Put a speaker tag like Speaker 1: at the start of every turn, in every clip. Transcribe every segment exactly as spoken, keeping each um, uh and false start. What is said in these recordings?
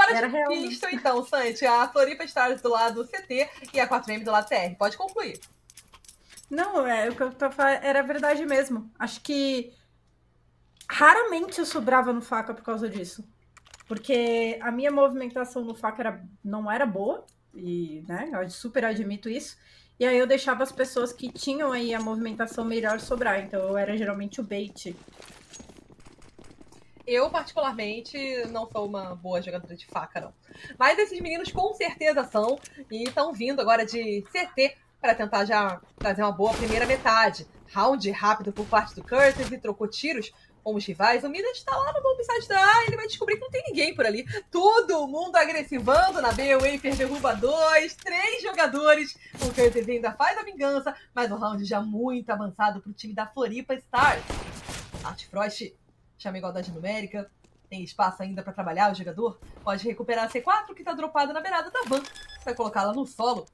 Speaker 1: Bora
Speaker 2: Era
Speaker 1: de
Speaker 2: real,
Speaker 1: pista, então, Santi. A Floripa Stars do lado do C T e a quatro M do lado do T R. Pode concluir.
Speaker 2: Não, é o que eu tô falando, era verdade mesmo. Acho que raramente eu sobrava no faca por causa disso. Porque a minha movimentação no faca era, não era boa, e né, eu super admito isso. E aí eu deixava as pessoas que tinham aí a movimentação melhor sobrar. Então eu era geralmente o bait.
Speaker 1: Eu, particularmente, não sou uma boa jogadora de faca, não. Mas esses meninos com certeza são. E estão vindo agora de C T para tentar já trazer uma boa primeira metade. Round rápido por parte do Curtis e trocou tiros com os rivais. O Midas está lá no bombsite da A, ele vai descobrir que não tem ninguém por ali. Todo mundo agressivando na B. O Wafer derruba dois, três jogadores. O Curtis ainda faz a vingança, mas o round já muito avançado para o time da Floripa Stars. Art Frost chama igualdade numérica, tem espaço ainda para trabalhar o jogador, pode recuperar a C quatro que está dropada na beirada da van, vai colocá-la no solo.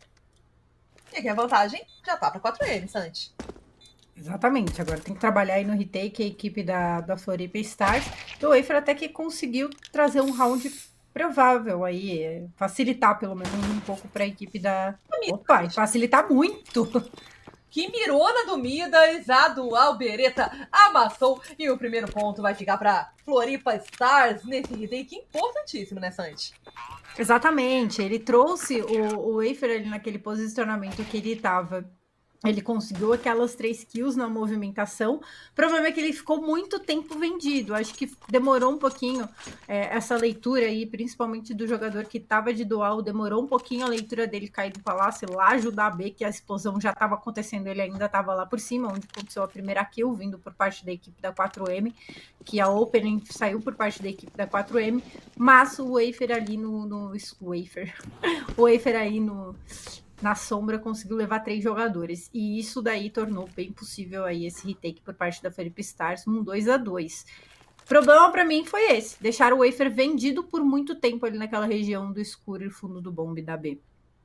Speaker 1: E aqui a vantagem já tá para quatro M, Santi.
Speaker 2: Exatamente, agora tem que trabalhar aí no retake a equipe da, da Floripa Stars. O Wafer até que conseguiu trazer um round provável aí, facilitar pelo menos um pouco para a equipe da... Opa, facilitar muito!
Speaker 1: Que mirou na do Midas, a do Albereta amassou e o primeiro ponto vai ficar para Floripa Stars nesse retake importantíssimo, né, Santi?
Speaker 2: Exatamente, ele trouxe o, o Wafer ali naquele posicionamento que ele estava. Ele conseguiu aquelas três kills na movimentação. O problema é que ele ficou muito tempo vendido. Acho que demorou um pouquinho é, essa leitura aí, principalmente do jogador que estava de dual. Demorou um pouquinho a leitura dele cair do palácio lá ajudar a B, que a explosão já estava acontecendo. Ele ainda estava lá por cima, onde aconteceu a primeira kill, vindo por parte da equipe da quatro M, que a opening saiu por parte da equipe da quatro M. Mas o Wafer ali no... no Wafer. o Wafer aí no... na sombra conseguiu levar três jogadores, e isso daí tornou bem possível aí esse retake por parte da Floripa Stars, um dois a dois. O problema para mim foi esse, deixar o Wafer vendido por muito tempo ali naquela região do escuro e fundo do bombe da B.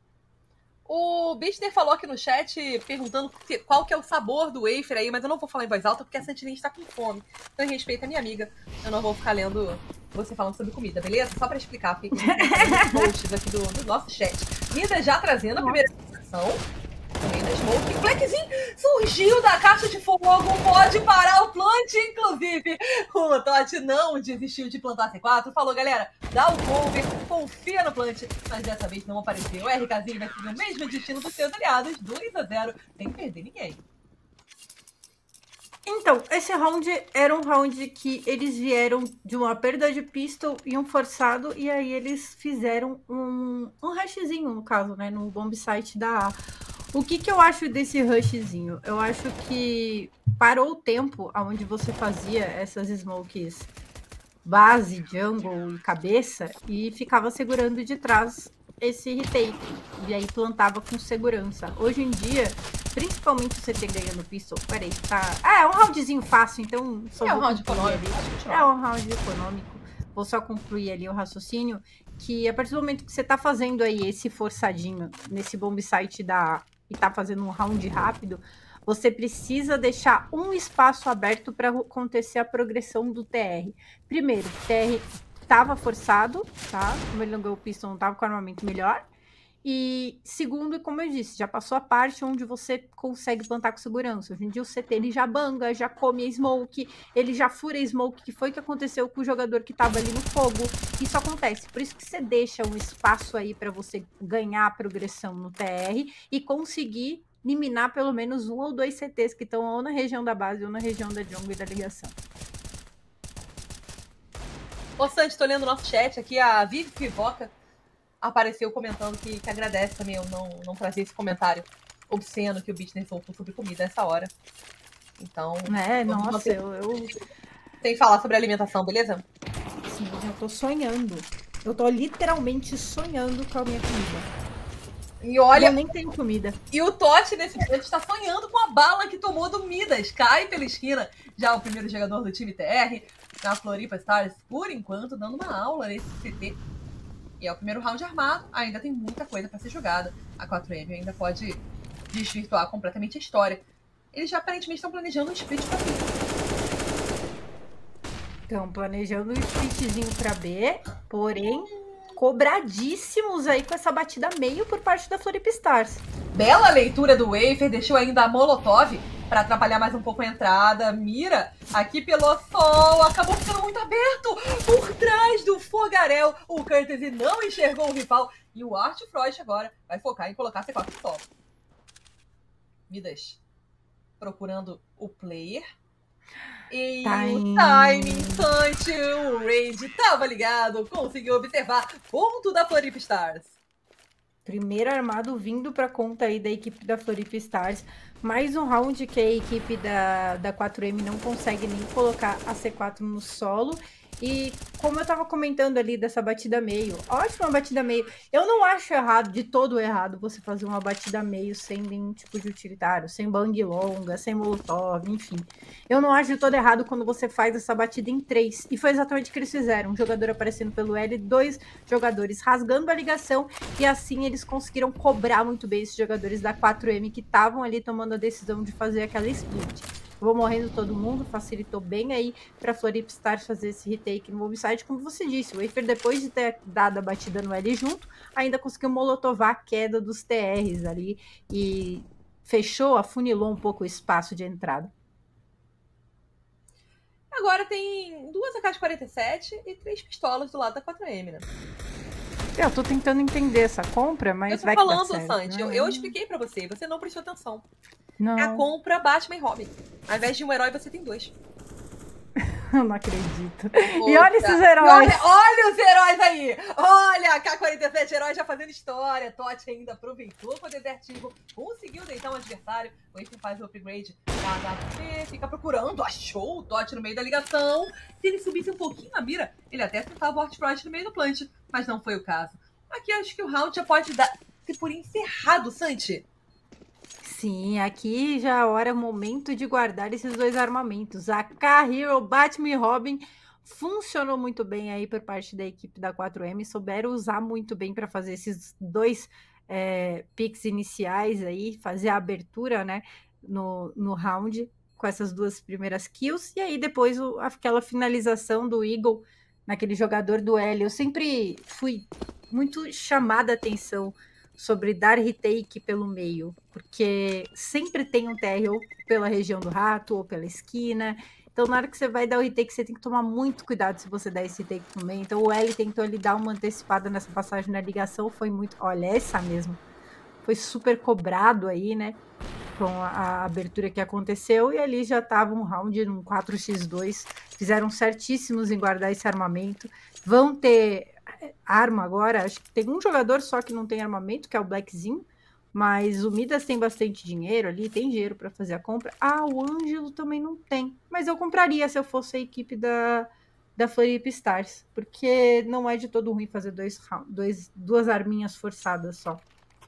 Speaker 1: O Bister falou aqui no chat, perguntando qual que é o sabor do Wafer aí, mas eu não vou falar em voz alta porque a Santilin está com fome. Então, em respeito à minha amiga, eu não vou ficar lendo você falando sobre comida, beleza? Só para explicar, porque tem posts aqui do, do nosso chat. Mida já trazendo a primeira apresentação. Também da Smoke. O Blackzinho surgiu da caixa de fogo, pode parar o plant, inclusive. O Totti não desistiu de plantar C quatro. Falou, galera, dá o cover, confia no plant. Mas dessa vez não apareceu. O RKzinho vai seguir o mesmo destino dos seus aliados, dois a zero, sem perder ninguém.
Speaker 2: Então, esse round era um round que eles vieram de uma perda de pistol e um forçado, e aí eles fizeram um, um rushzinho, no caso, né, no bomb site da A. O que que eu acho desse rushzinho? Eu acho que parou o tempo onde você fazia essas smokes base, jungle e cabeça e ficava segurando de trás esse retake. E aí plantava com segurança. Hoje em dia, principalmente o C T ganhando pistol, peraí, tá... Ah, é um roundzinho fácil, então... Só
Speaker 1: é um round econômico.
Speaker 2: É um round econômico. Vou só concluir ali o raciocínio, que a partir do momento que você tá fazendo aí esse forçadinho nesse bomb site da A e tá fazendo um round rápido, você precisa deixar um espaço aberto para acontecer a progressão do T R. Primeiro, o T R estava forçado, tá? Como ele não ganhou o pistol, não tava com armamento melhor. E segundo, como eu disse, já passou a parte onde você consegue plantar com segurança. Hoje em dia o C T ele já banga, já come a smoke, ele já fura a smoke, que foi o que aconteceu com o jogador que estava ali no fogo. Isso acontece, por isso que você deixa um espaço aí para você ganhar a progressão no T R e conseguir eliminar pelo menos um ou dois C Ts que estão ou na região da base ou na região da jungle e da ligação.
Speaker 1: Ô Santi, tô lendo o nosso chat aqui, a Vivi Pivoca apareceu comentando que, que agradece também eu não, não trazer esse comentário obsceno que o Bittner soltou sobre comida nessa hora. Então...
Speaker 2: É, nossa, manter... eu, eu...
Speaker 1: Sem falar sobre alimentação, beleza?
Speaker 2: Sim, eu tô sonhando. Eu tô literalmente sonhando com a minha comida.
Speaker 1: E olha...
Speaker 2: Eu nem tenho comida.
Speaker 1: E o Totti, nesse momento, está sonhando com a bala que tomou do Midas. Cai pela esquina. Já o primeiro jogador do time T R, na Floripa Stars, por enquanto, dando uma aula nesse C T. E é o primeiro round armado, ainda tem muita coisa para ser jogada. A quatro M ainda pode desvirtuar completamente a história. Eles já aparentemente estão planejando um split para B.
Speaker 2: Estão planejando um splitzinho para B, porém cobradíssimos aí com essa batida meio por parte da Florip Stars.
Speaker 1: Bela leitura do Wafer, deixou ainda a Molotov para atrapalhar mais um pouco a entrada. Mira aqui pelo sol, acabou ficando muito aberto por trás do fogaréu. O Courtesy não enxergou o rival e o Art Frost agora vai focar em colocar C quatro no solo. Midas procurando o player. E
Speaker 2: Time.
Speaker 1: o time instante, o Raid tava ligado, conseguiu observar ponto da Florip Stars.
Speaker 2: Primeiro armado vindo para conta aí da equipe da Florip Stars. Mais um round que a equipe da, da quatro M não consegue nem colocar a C quatro no solo. E como eu tava comentando ali dessa batida meio, ótima batida meio. Eu não acho errado, de todo errado, você fazer uma batida meio sem nenhum tipo de utilitário, sem bang longa, sem molotov, enfim. Eu não acho de todo errado quando você faz essa batida em três. E foi exatamente o que eles fizeram. Um jogador aparecendo pelo L, dois jogadores rasgando a ligação. E assim eles conseguiram cobrar muito bem esses jogadores da quatro M que estavam ali tomando a decisão de fazer aquela split. Vou morrendo todo mundo, facilitou bem aí para Florip Stars fazer esse retake no bombsite, como você disse. O Wafer, depois de ter dado a batida no L junto, ainda conseguiu molotovar a queda dos T Rs ali e fechou, afunilou um pouco o espaço de entrada.
Speaker 1: Agora tem duas A K quarenta e sete e três pistolas do lado da quatro M, né?
Speaker 2: Eu tô tentando entender essa compra, mas
Speaker 1: eu tô
Speaker 2: vai
Speaker 1: falando,
Speaker 2: que dá certo,
Speaker 1: Santi,
Speaker 2: né?
Speaker 1: eu, eu expliquei pra você, você não prestou atenção.
Speaker 2: Não.
Speaker 1: É a compra Batman e Robin. Ao invés de um herói, você tem dois.
Speaker 2: Eu não acredito.
Speaker 1: Poxa.
Speaker 2: E olha esses heróis.
Speaker 1: Olha, olha os heróis aí. Olha, a K quarenta e sete herói já fazendo história. Totti ainda aproveitou o poder ativo. Conseguiu deitar um adversário. O Wafer faz o upgrade da W P. Fica procurando. Achou o Totti no meio da ligação. Se ele subisse um pouquinho a mira, ele até tentava o Art Frost no meio do plant. Mas não foi o caso. Aqui acho que o round já pode dar, ser por encerrado, Santi.
Speaker 2: Sim, aqui já é hora, momento de guardar esses dois armamentos. A K-Hero, Batman e Robin funcionou muito bem aí por parte da equipe da quatro M. Souberam usar muito bem para fazer esses dois é, picks iniciais aí, fazer a abertura, né, no, no round com essas duas primeiras kills. E aí depois o, aquela finalização do Eagle naquele jogador do L. Eu sempre fui muito chamada a atenção sobre dar retake pelo meio, porque sempre tem um T R ou pela região do rato ou pela esquina. Então, na hora que você vai dar o retake, você tem que tomar muito cuidado se você der esse retake no meio. Então, o L tentou ali dar uma antecipada nessa passagem na ligação, foi muito... Olha, essa mesmo. Foi super cobrado aí, né? Com a, a abertura que aconteceu. E ali já tava um round num quatro por dois. Fizeram certíssimos em guardar esse armamento. Vão ter arma agora, acho que tem um jogador só que não tem armamento, que é o Blackzinho, mas o Midas tem bastante dinheiro ali, tem dinheiro para fazer a compra. Ah, o Ângelo também não tem, mas eu compraria se eu fosse a equipe da, da Florip Stars, porque não é de todo ruim fazer dois, dois, duas arminhas forçadas só.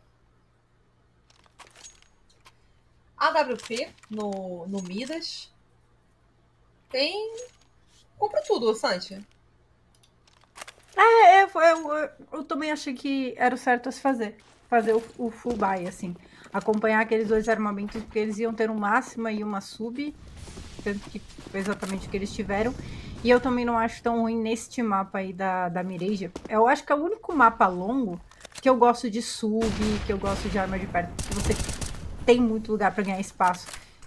Speaker 1: A W P no, no Midas tem... compra tudo, Santi.
Speaker 2: É, eu, eu, eu, eu também achei que era o certo a se fazer. Fazer o, o full buy, assim. Acompanhar aqueles dois armamentos, porque eles iam ter um máxima e uma sub. Tanto que foi exatamente o que eles tiveram. E eu também não acho tão ruim neste mapa aí da, da Mirage. Eu acho que é o único mapa longo que eu gosto de sub, que eu gosto de arma de perto. Que você tem muito lugar pra ganhar espaço.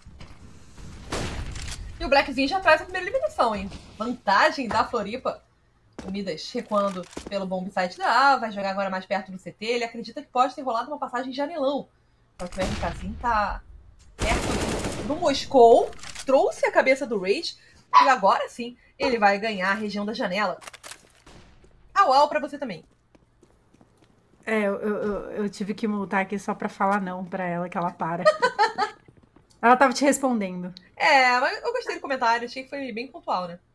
Speaker 1: E o Blackzinho já traz a primeira eliminação, hein? Vantagem da Floripa. O Midas recuando pelo bomb site da A, vai jogar agora mais perto do C T. Ele acredita que pode ter rolado uma passagem de janelão. Só que o RKzinho tá perto do Moscou, trouxe a cabeça do Rage, e agora sim ele vai ganhar a região da janela. Au, au pra você também.
Speaker 2: É, eu, eu, eu tive que multar aqui só pra falar não pra ela, que ela para. Ela tava te respondendo.
Speaker 1: É, mas eu gostei do comentário, achei que foi bem pontual, né?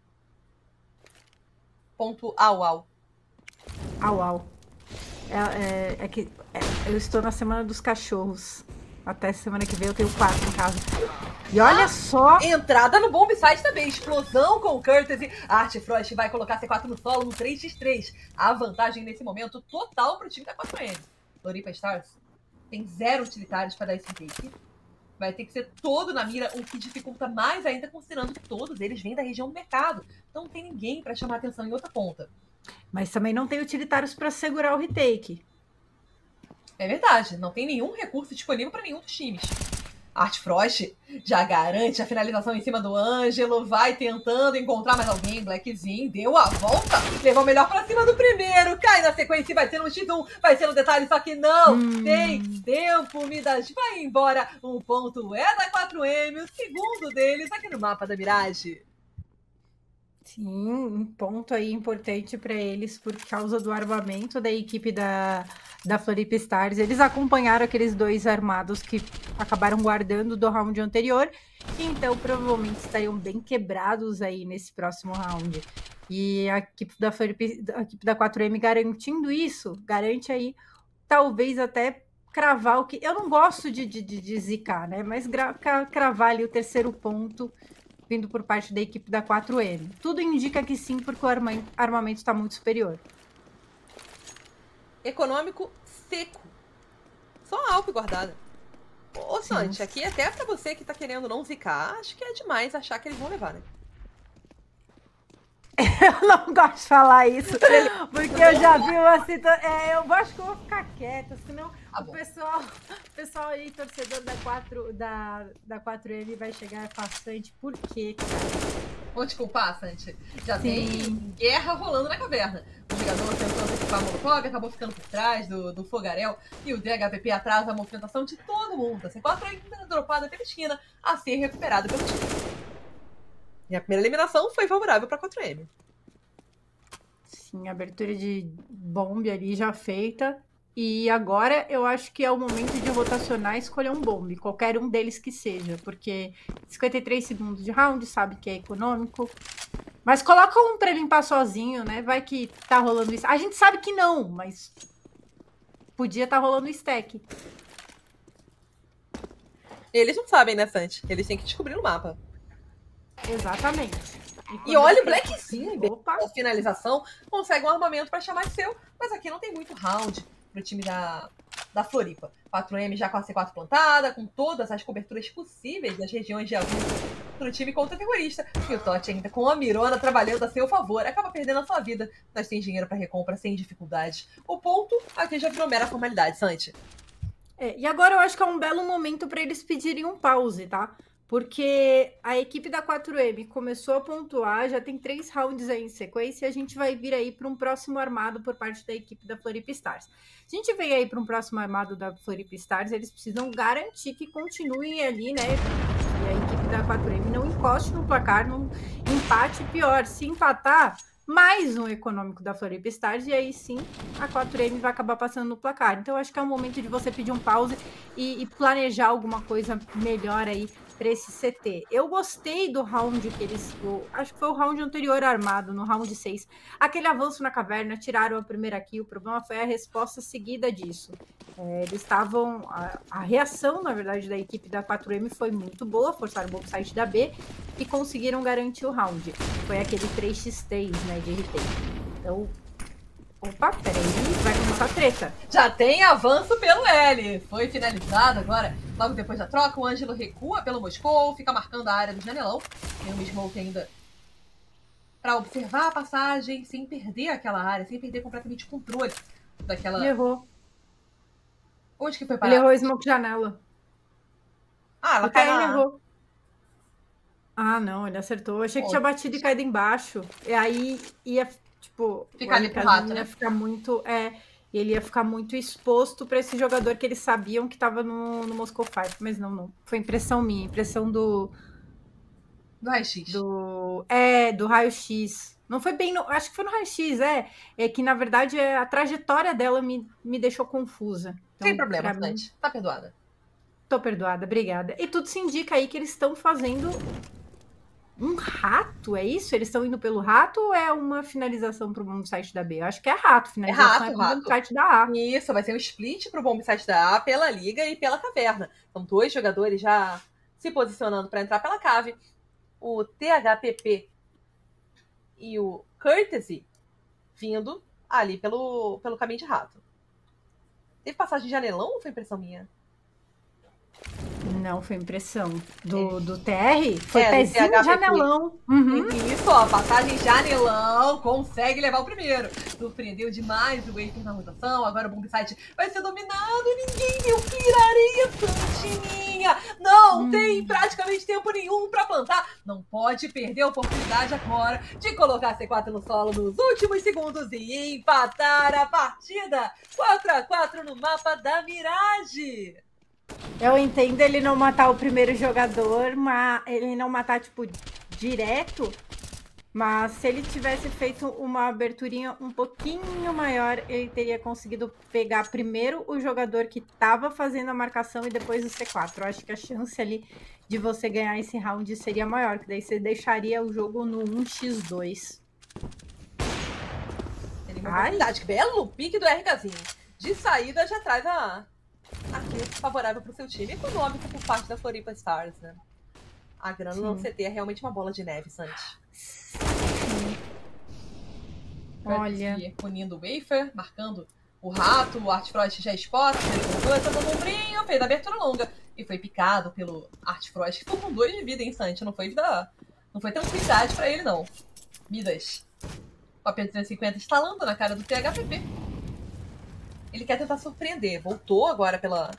Speaker 1: Ponto au, au.
Speaker 2: Au, au. É, é, é que é, eu estou na semana dos cachorros. Até semana que vem eu tenho quatro em casa. E olha ah, só...
Speaker 1: Entrada no bomb site também. Explosão com o Courtesy. Art Frost vai colocar C quatro no solo no três por três. A vantagem nesse momento total pro time da quatro M. Floripa Stars tem zero utilitários para dar esse take. Vai ter que ser todo na mira, o que dificulta mais ainda, considerando que todos eles vêm da região do mercado. Então não tem ninguém para chamar atenção em outra ponta.
Speaker 2: Mas também não tem utilitários para segurar o retake.
Speaker 1: É verdade, não tem nenhum recurso disponível para nenhum dos times. Art Frost já garante a finalização em cima do Ângelo, vai tentando encontrar mais alguém. Blackzinho deu a volta, levou o melhor pra cima do primeiro, cai na sequência e vai ser no X um, vai ser no detalhe, só que não hum. tem tempo. Midas vai embora, um ponto é da quatro M, o segundo deles aqui no mapa da Mirage.
Speaker 2: Sim, um ponto aí importante para eles por causa do armamento da equipe da, da Florip Stars. Eles acompanharam aqueles dois armados que acabaram guardando do round anterior, então provavelmente estariam bem quebrados aí nesse próximo round. E a equipe da Florip, a equipe da quatro M garantindo isso, garante aí talvez até cravar o que... Eu não gosto de, de, de, de zicar, né? Mas gra, cravar ali o terceiro ponto vindo por parte da equipe da quatro M. Tudo indica que sim, porque o armamento está muito superior.
Speaker 1: Econômico seco. Só Alp guardada. Ô, Santi, aqui até pra você que tá querendo não zicar, acho que é demais achar que eles vão levar, né?
Speaker 2: Eu não gosto de falar isso, porque eu já vi uma situação... É, eu acho que eu vou ficar quieta, senão ah, o pessoal, o pessoal aí, torcedor da, quatro, da, da quatro M vai chegar e falar, Santi, por quê, cara?
Speaker 1: Vou te culpar, Santi. Já Sim. tem guerra rolando na caverna. O jogador tentou antecipar a Molotov, acabou ficando por trás do, do Fogarel, e o D H P P atrasa a movimentação de todo mundo. A C quatro ainda dropada pela esquina a ser recuperada pelo time. E a primeira eliminação foi favorável para a quatro M.
Speaker 2: Sim, abertura de bombe ali já feita. E agora eu acho que é o momento de rotacionar e escolher um bombe, qualquer um deles que seja, porque cinquenta e três segundos de round, sabe que é econômico. Mas coloca um para limpar sozinho, né? Vai que tá rolando isso. A gente sabe que não, mas podia estar tá rolando stack.
Speaker 1: Eles não sabem, né, Santi? Eles têm que descobrir no mapa.
Speaker 2: Exatamente.
Speaker 1: E, e olha o Blackzinho, a finalização, consegue um armamento para chamar de seu, mas aqui não tem muito round pro time da, da Floripa. quatro M já com a C quatro plantada, com todas as coberturas possíveis das regiões de aviso pro time contra-terrorista. E o Totti ainda com a Mirona trabalhando a seu favor, acaba perdendo a sua vida, mas tem dinheiro para recompra sem dificuldade. O ponto aqui já virou mera formalidade, Santi.
Speaker 2: É, e agora eu acho que é um belo momento para eles pedirem um pause, tá? Porque a equipe da quatro M começou a pontuar, já tem três rounds aí em sequência, e a gente vai vir aí para um próximo armado por parte da equipe da Florip Stars. Se a gente vem aí para um próximo armado da Florip Stars, eles precisam garantir que continuem ali, né? E a equipe da quatro M não encoste no placar, não empate, pior, se empatar, mais um econômico da Florip Stars, e aí sim a quatro M vai acabar passando no placar. Então acho que é o momento de você pedir um pause e, e planejar alguma coisa melhor aí para esse C T. Eu gostei do round que eles... O, acho que foi o round anterior armado, no round seis. Aquele avanço na caverna, tiraram a primeira kill. O problema foi a resposta seguida disso. É, eles estavam... A, a reação, na verdade, da equipe da quatro M foi muito boa. Forçaram o bom site da B e conseguiram garantir o round. Foi aquele três por três, né, de R T. Então... Opa, peraí, vai começar a treta.
Speaker 1: Já tem avanço pelo L. Foi finalizado agora. Logo depois da troca, o Ângelo recua pelo Moscou, fica marcando a área do janelão. Tem um smoke ainda para observar a passagem, sem perder aquela área, sem perder completamente o controle daquela...
Speaker 2: Ele errou.
Speaker 1: Onde que foi parar?
Speaker 2: Ele errou o smoke janela.
Speaker 1: Ah, ela caiu na...
Speaker 2: errou. Ah, não, ele acertou. Eu achei que oh, tinha batido e caído embaixo. E aí ia... Tipo,
Speaker 1: ficar ali pro rato, né?
Speaker 2: Ia ficar muito, é, ele ia ficar muito exposto para esse jogador que eles sabiam que estava no, no Moscow Five, mas não, não. Foi impressão minha, impressão do...
Speaker 1: Do raio-x.
Speaker 2: Do, é, do raio-x. Não foi bem, no, acho que foi no raio-x, é. É que, na verdade, a trajetória dela me, me deixou confusa. Então,
Speaker 1: sem problema, mim, tá perdoada.
Speaker 2: Tô perdoada, obrigada. E tudo se indica aí que eles estão fazendo... Um rato, é isso? Eles estão indo pelo rato ou é uma finalização para o bomb site da B? Eu acho que é rato, finalização é, rato, é para o bomb site da A.
Speaker 1: Isso, vai ser um split para o bomb site da A pela Liga e pela Caverna. São dois jogadores já se posicionando para entrar pela cave. O T H P P e o Courtesy vindo ali pelo, pelo caminho de rato. Teve passagem de janelão ou foi impressão minha?
Speaker 2: Não, foi impressão. Do, é. do T R, foi
Speaker 1: é,
Speaker 2: pezinho janelão.
Speaker 1: Uhum. Isso, ó, passagem janelão, consegue levar o primeiro. Surpreendeu demais o Wafer na rotação, agora o Bombsite vai ser dominado, ninguém deu piraria, Santininha. Não hum. tem praticamente tempo nenhum pra plantar, não pode perder a oportunidade agora de colocar C quatro no solo nos últimos segundos e empatar a partida. quatro a quatro no mapa da Mirage.
Speaker 2: Eu entendo ele não matar o primeiro jogador, mas ele não matar, tipo, direto. Mas se ele tivesse feito uma aberturinha um pouquinho maior, ele teria conseguido pegar primeiro o jogador que estava fazendo a marcação e depois o C quatro. Eu acho que a chance ali de você ganhar esse round seria maior, que daí você deixaria o jogo no um contra dois.
Speaker 1: Tem uma oportunidade. Belo pique do RKzinho. De saída já traz a... aqui favorável para o seu time, econômico por parte da Floripa Stars, né? A grana no C T é realmente uma bola de neve, Santi.
Speaker 2: Sim. Olha.
Speaker 1: Punindo o Wafer, marcando o rato, o Artfrost já spot, ele dando um ombrinho, fez a abertura longa e foi picado pelo Artfrost, que ficou com dois de vida, hein, Santi? Não foi vida. Não foi tranquilidade para ele, não. Midas. O A P trezentos e cinquenta instalando na cara do T H P P. Ele quer tentar surpreender. Voltou agora pela...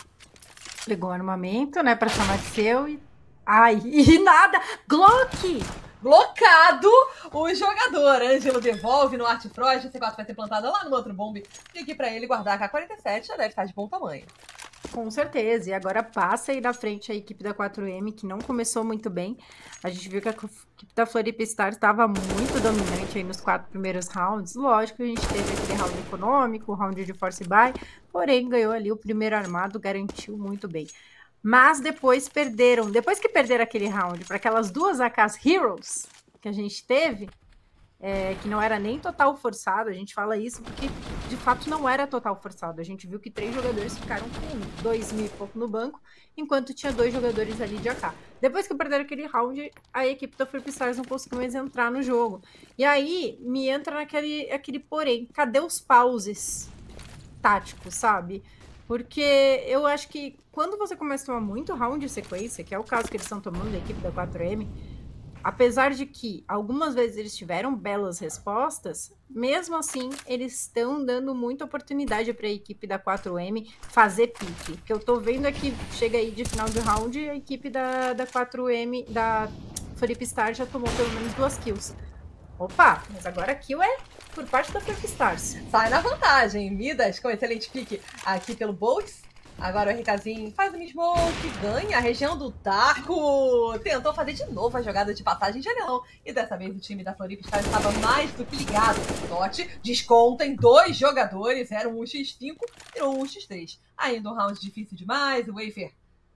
Speaker 2: Pegou armamento, né, pra chamar de seu e... Ai, e nada! Glock!
Speaker 1: Blocado o jogador. Ângelo devolve no Artfrost. O C quatro vai ser plantado lá no outro bombe. E aqui pra ele guardar a K quarenta e sete já deve estar de bom tamanho.
Speaker 2: Com certeza. E agora passa aí na frente a equipe da quatro M, que não começou muito bem. A gente viu que a equipe da Floripa Stars estava muito dominante aí nos quatro primeiros rounds. Lógico que a gente teve aquele round econômico, o round de force buy, porém ganhou ali o primeiro armado, garantiu muito bem. Mas depois perderam, depois que perderam aquele round para aquelas duas A Ks Heroes que a gente teve, é, que não era nem total forçado, a gente fala isso porque de fato não era total forçado. A gente viu que três jogadores ficaram com dois mil e pouco no banco, enquanto tinha dois jogadores ali de A K. Depois que perderam aquele round, a equipe da Floripa Stars não conseguiu mais entrar no jogo. E aí me entra naquele aquele porém, cadê os pauses táticos, sabe? Porque eu acho que quando você começa a tomar muito round de sequência, que é o caso que eles estão tomando da equipe da quatro M, apesar de que algumas vezes eles tiveram belas respostas, mesmo assim eles estão dando muita oportunidade para a equipe da quatro M fazer pique. Que eu tô vendo aqui, chega aí de final de round, a equipe da, da quatro M, da Floripa Stars já tomou pelo menos duas kills. Opa, mas agora a kill é por parte da Floripa Stars.
Speaker 1: Sai na vantagem. Midas com excelente pique aqui pelo Bolts. Agora o RKzinho faz o mid-smoke, ganha a região do Taco. Tentou fazer de novo a jogada de passagem de anelão. E dessa vez o time da Floripa Stars estava mais do que ligado. Note, desconta em dois jogadores. Era um um contra cinco e um um contra três. Ainda um round difícil demais. O Wafer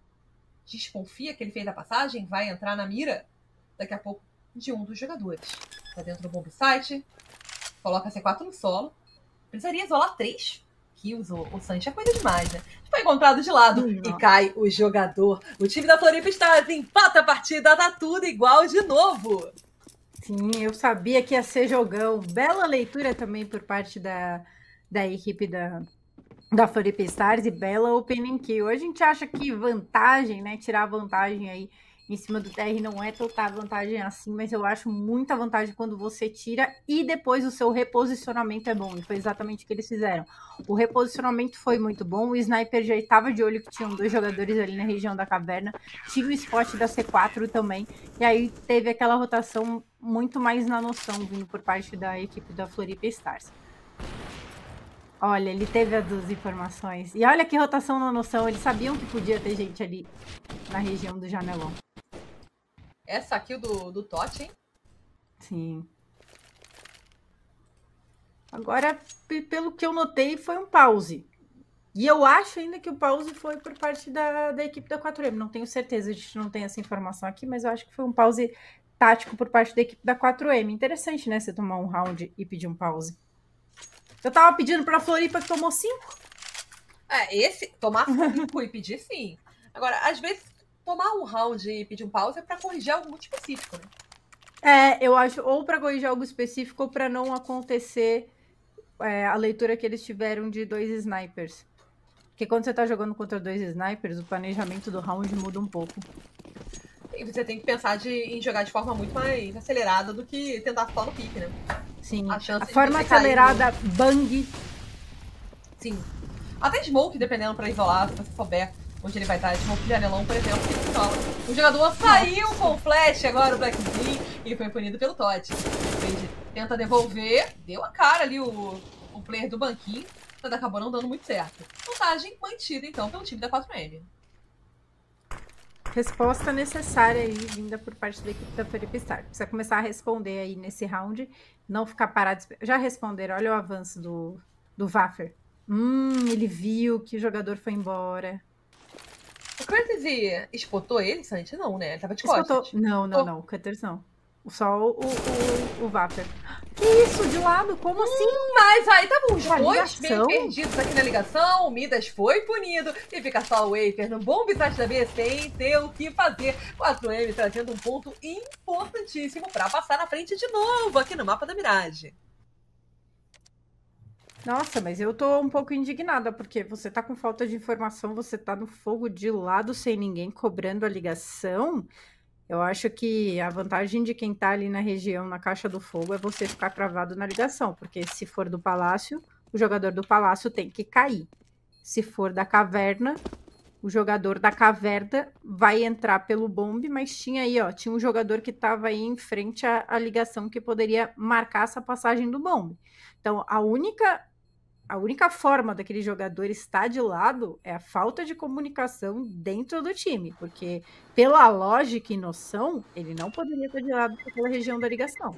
Speaker 1: desconfia que ele fez a passagem. Vai entrar na mira daqui a pouco de um dos jogadores. Tá dentro do bomb site. Coloca C quatro no solo. Precisaria isolar três kills. O, o Sanji é coisa demais, né? Foi encontrado de lado. Não. E cai o jogador. O time da Floripa Stars empata a partida. Tá tudo igual de novo.
Speaker 2: Sim, eu sabia que ia ser jogão. Bela leitura também por parte da, da equipe da, da Floripa Stars e bela opening kill. A gente acha que vantagem, né? Tirar vantagem aí em cima do T R não é total vantagem assim, mas eu acho muita vantagem quando você tira e depois o seu reposicionamento é bom. E foi exatamente o que eles fizeram. O reposicionamento foi muito bom, o Sniper já estava de olho que tinham dois jogadores ali na região da caverna, tinha o spot da C quatro também, e aí teve aquela rotação muito mais na noção vindo por parte da equipe da Floripa Stars. Olha, ele teve as duas informações. E olha que rotação na noção, eles sabiam que podia ter gente ali na região do janelão.
Speaker 1: Essa kill do, do Totti, hein?
Speaker 2: Sim. Agora, pelo que eu notei, foi um pause. E eu acho ainda que o pause foi por parte da, da equipe da quatro M. Não tenho certeza, a gente não tem essa informação aqui, mas eu acho que foi um pause tático por parte da equipe da quatro M. Interessante, né? Você tomar um round e pedir um pause. Eu tava pedindo pra Floripa que tomou cinco.
Speaker 1: É, esse, tomar cinco e pedir sim. Agora, às vezes, tomar um round e pedir um pause é pra corrigir algo muito específico, né?
Speaker 2: É, eu acho, ou pra corrigir algo específico ou pra não acontecer é, a leitura que eles tiveram de dois snipers. Porque quando você tá jogando contra dois snipers, o planejamento do round muda um pouco.
Speaker 1: E você tem que pensar de, em jogar de forma muito mais acelerada do que tentar só no pique, né?
Speaker 2: Sim,
Speaker 1: A,
Speaker 2: a forma acelerada, cair, bang.
Speaker 1: Sim. Até smoke, dependendo pra isolar, se você souber onde ele vai estar. Smoke de anelão, por exemplo, que funciona. O jogador saiu com flash agora, o Blackzinho, e foi punido pelo Todd. Tenta devolver, deu a cara ali o, o player do banquinho, mas acabou não dando muito certo. Vantagem mantida, então, pelo time da quatro M.
Speaker 2: Resposta necessária aí, vinda por parte da equipe da Felipe Star. Precisa começar a responder aí nesse round, não ficar parado. Já responderam, olha o avanço do, do Vaffer. Hum, ele viu que o jogador foi embora.
Speaker 1: O Curtis espotou ele, Santi? Não, né? Ele tava de costas.
Speaker 2: Não, não, não. O Cutters não. Só o, o, o Vapor. Que isso, de lado? Como hum, assim?
Speaker 1: Mas aí estavam os dois bem perdidos aqui na ligação. O Midas foi punido. E fica só o Wafer no bom site da B sem ter o que fazer. quatro M trazendo um ponto importantíssimo para passar na frente de novo aqui no mapa da Mirage.
Speaker 2: Nossa, mas eu tô um pouco indignada, porque você tá com falta de informação, você tá no fogo de lado sem ninguém cobrando a ligação. Eu acho que a vantagem de quem tá ali na região, na caixa do fogo, é você ficar cravado na ligação, porque se for do palácio, o jogador do palácio tem que cair. Se for da caverna, o jogador da caverna vai entrar pelo bombe, mas tinha aí, ó, tinha um jogador que tava aí em frente à, à ligação que poderia marcar essa passagem do bombe. Então, a única... A única forma daquele jogador estar de lado é a falta de comunicação dentro do time, porque pela lógica e noção, ele não poderia estar de lado daquela região da ligação.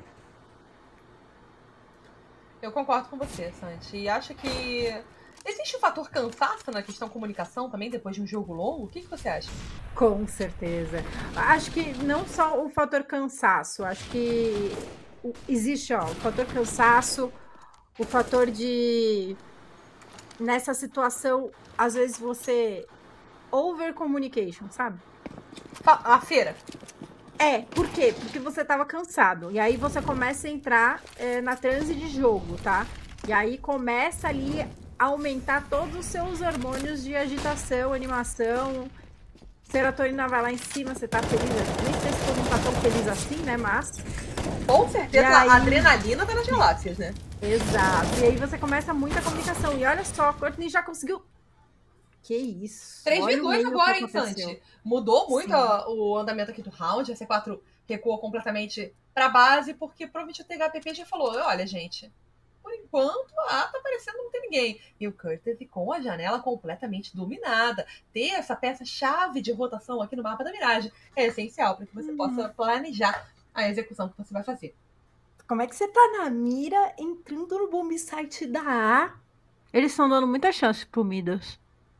Speaker 1: Eu concordo com você, Santi. E acho que existe um fator cansaço na questão comunicação também, depois de um jogo longo? O que, que você acha?
Speaker 2: Com certeza. Acho que não só o fator cansaço, acho que existe, ó, o fator cansaço, o fator de, nessa situação, às vezes você over communication, sabe?
Speaker 1: A feira.
Speaker 2: É, por quê? Porque você tava cansado. E aí você começa a entrar é, na transe de jogo, tá? E aí começa ali a aumentar todos os seus hormônios de agitação, animação. Serotonina vai lá em cima, você tá feliz. Nem sei se todo mundo tá tão feliz assim, né? Mas...
Speaker 1: Com certeza aí... a adrenalina tá nas galáxias, né?
Speaker 2: Exato. E aí você começa muita comunicação. E olha só, a Courtney já conseguiu... Que isso.
Speaker 1: três v dois agora, hein, Santi? Mudou muito a, o andamento aqui do round. A C quatro recuou completamente pra base, porque provavelmente o T H P P já falou, olha, gente, por enquanto, A tá parecendo não ter ninguém. E o Curtis com a janela completamente dominada. Ter essa peça-chave de rotação aqui no mapa da Mirage é essencial para que você hum. possa planejar a execução que você vai fazer.
Speaker 2: Como é que você tá na mira entrando no bomb site da A? Eles estão dando muita chance pro Midas.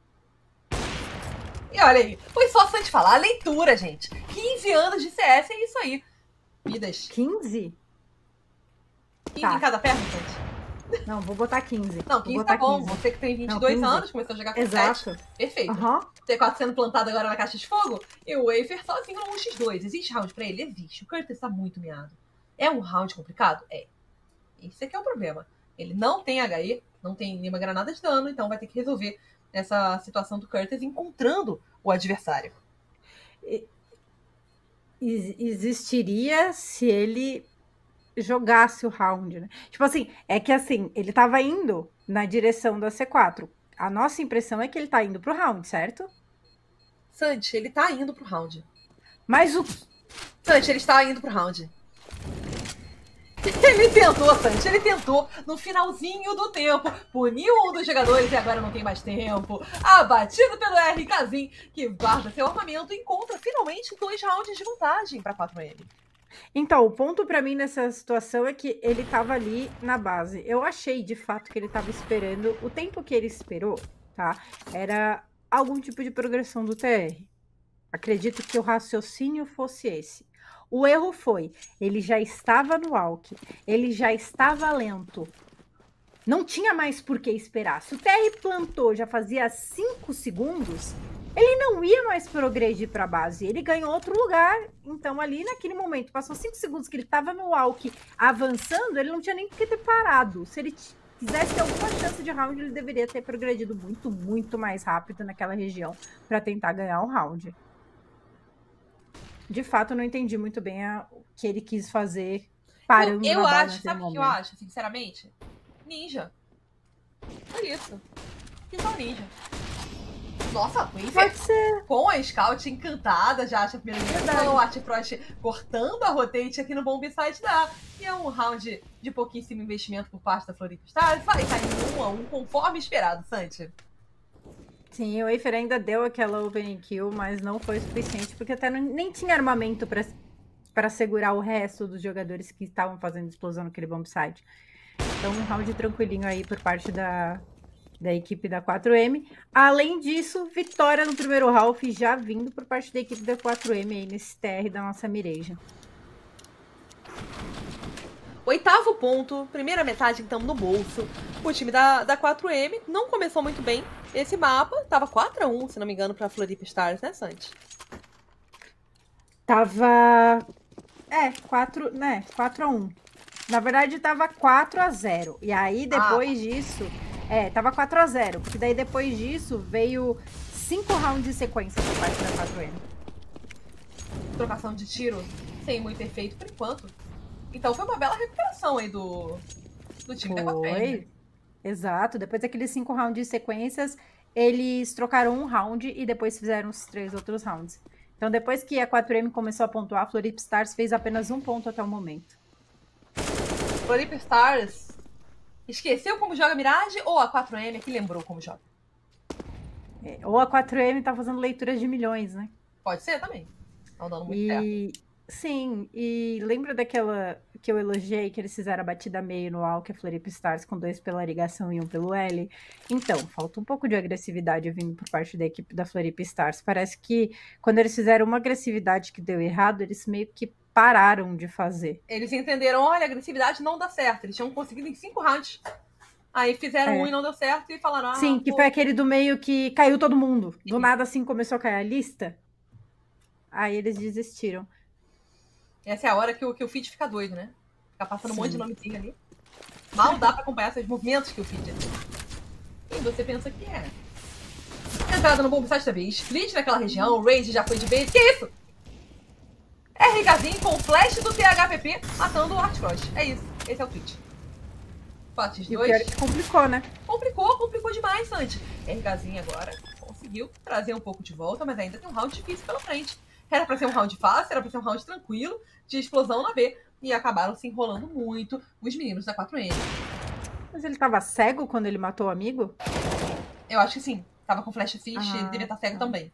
Speaker 1: E olha aí, foi só a gente falar, a leitura, gente. quinze anos de C S, é isso aí. Midas.
Speaker 2: quinze?
Speaker 1: quinze tá. Em cada perna, gente.
Speaker 2: Não, vou botar quinze.
Speaker 1: Não, quinze tá bom. quinze. Você que tem vinte e dois não, anos, começou a jogar com
Speaker 2: Exato.
Speaker 1: sete. Perfeito.
Speaker 2: Uhum.
Speaker 1: T quatro sendo plantado agora na caixa de fogo. E o Wafer sozinho no um por dois. Existe round pra ele? Existe. O Curtis tá muito miado. É um round complicado? É. Esse aqui é o problema. Ele não tem H E, não tem nenhuma granada de dano, então vai ter que resolver essa situação do Curtis encontrando o adversário.
Speaker 2: Existiria se ele jogasse o round, né? Tipo assim, é que assim, ele tava indo na direção da C quatro. A nossa impressão é que ele tá indo pro round, certo?
Speaker 1: Santi, ele tá indo pro round.
Speaker 2: Mas o...
Speaker 1: Santi, ele está indo pro round. Ele tentou, Santi, ele tentou no finalzinho do tempo, puniu um dos jogadores e agora não tem mais tempo. Abatido pelo RKzinho, que guarda seu armamento e encontra finalmente dois rounds de vantagem para quatro M.
Speaker 2: Então, o ponto para mim nessa situação é que ele tava ali na base. Eu achei, de fato, que ele tava esperando. O tempo que ele esperou, tá? Era algum tipo de progressão do T R. Acredito que o raciocínio fosse esse. O erro foi, ele já estava no walk, ele já estava lento. Não tinha mais por que esperar. Se o T R plantou já fazia cinco segundos, ele não ia mais progredir para a base. Ele ganhou outro lugar. Então, ali naquele momento, passou cinco segundos que ele estava no walk avançando, ele não tinha nem por que ter parado. Se ele quisesse ter alguma chance de round, ele deveria ter progredido muito, muito mais rápido naquela região para tentar ganhar o round. De fato, eu não entendi muito bem a, o que ele quis fazer parando
Speaker 1: eu, eu
Speaker 2: na bala
Speaker 1: acho,
Speaker 2: naquele
Speaker 1: sabe o
Speaker 2: momento.
Speaker 1: que eu acho, sinceramente? Ninja. É isso. Que só ninja. Nossa, Waver
Speaker 2: Pode ser.
Speaker 1: com a Scout encantada, já acha a primeira missão, o Art Frost cortando a rotate aqui no bomb site da. E é um round de pouquíssimo investimento por parte da Florida Stars. Vai cair um a um conforme esperado, Santi.
Speaker 2: Sim, o Wafer ainda deu aquela opening kill, mas não foi suficiente, porque até não, nem tinha armamento para segurar o resto dos jogadores que estavam fazendo explosão naquele bomb site. Então, um round tranquilinho aí por parte da, da equipe da quatro M. Além disso, vitória no primeiro half já vindo por parte da equipe da quatro M aí nesse T R da nossa Mireja.
Speaker 1: Oitavo ponto, primeira metade então no bolso. O time da, da quatro M não começou muito bem esse mapa. Tava quatro a um, se não me engano, pra Florida Stars, né, Santi?
Speaker 2: Tava... É, quatro, né, quatro a um. Na verdade, tava quatro a zero. E aí, depois ah. disso... É, tava quatro a zero. Porque daí, depois disso, veio cinco rounds de sequência por parte da quatro M.
Speaker 1: Trocação de tiro sem muito efeito por enquanto. Então foi uma bela recuperação aí do, do time
Speaker 2: foi.
Speaker 1: da quatro M.
Speaker 2: Exato. Depois daqueles cinco rounds de sequências, eles trocaram um round e depois fizeram os três outros rounds. Então, depois que a quatro M começou a pontuar, a Florida Stars fez apenas um ponto até o momento.
Speaker 1: Florida Stars esqueceu como joga Mirage ou a quatro M que lembrou como joga?
Speaker 2: É, ou a quatro M tá fazendo leituras de milhões, né?
Speaker 1: Pode ser também. Estão dando muito
Speaker 2: e...
Speaker 1: certo.
Speaker 2: Sim, e lembra daquela que eu elogiei, que eles fizeram a batida meio no A W, que é Florida Stars, com dois pela ligação e um pelo L? Então, falta um pouco de agressividade vindo por parte da equipe da Florida Stars. Parece que quando eles fizeram uma agressividade que deu errado, eles meio que pararam de fazer.
Speaker 1: Eles entenderam, olha, a agressividade não dá certo. Eles tinham conseguido em cinco rounds. Aí fizeram é. um e não deu certo e falaram... Ah,
Speaker 2: sim, que
Speaker 1: pô.
Speaker 2: foi aquele do meio que caiu todo mundo. Do Sim. nada, assim, começou a cair a lista. Aí eles desistiram.
Speaker 1: Essa é a hora que o, que o feed fica doido, né? Fica passando Sim. um monte de nomezinho ali. Mal dá pra acompanhar esses movimentos que o feed é. E você pensa que é. Entrada no bomb site também. Split naquela região, o Rage já foi de base. Que isso? RKzinho com flash do T H P P matando o Art Frost. É isso. Esse é o tweet. Fatos dois.
Speaker 2: E o pior complicou, né?
Speaker 1: Complicou, complicou demais, Santi. RKzinho agora conseguiu trazer um pouco de volta, mas ainda tem um round difícil pela frente. Era pra ser um round fácil, era pra ser um round tranquilo, de explosão na B. E acabaram se enrolando muito os meninos da quatro M.
Speaker 2: Mas ele tava cego quando ele matou o amigo?
Speaker 1: Eu acho que sim. Tava com flash assist, ah, ele devia estar cego ah. também.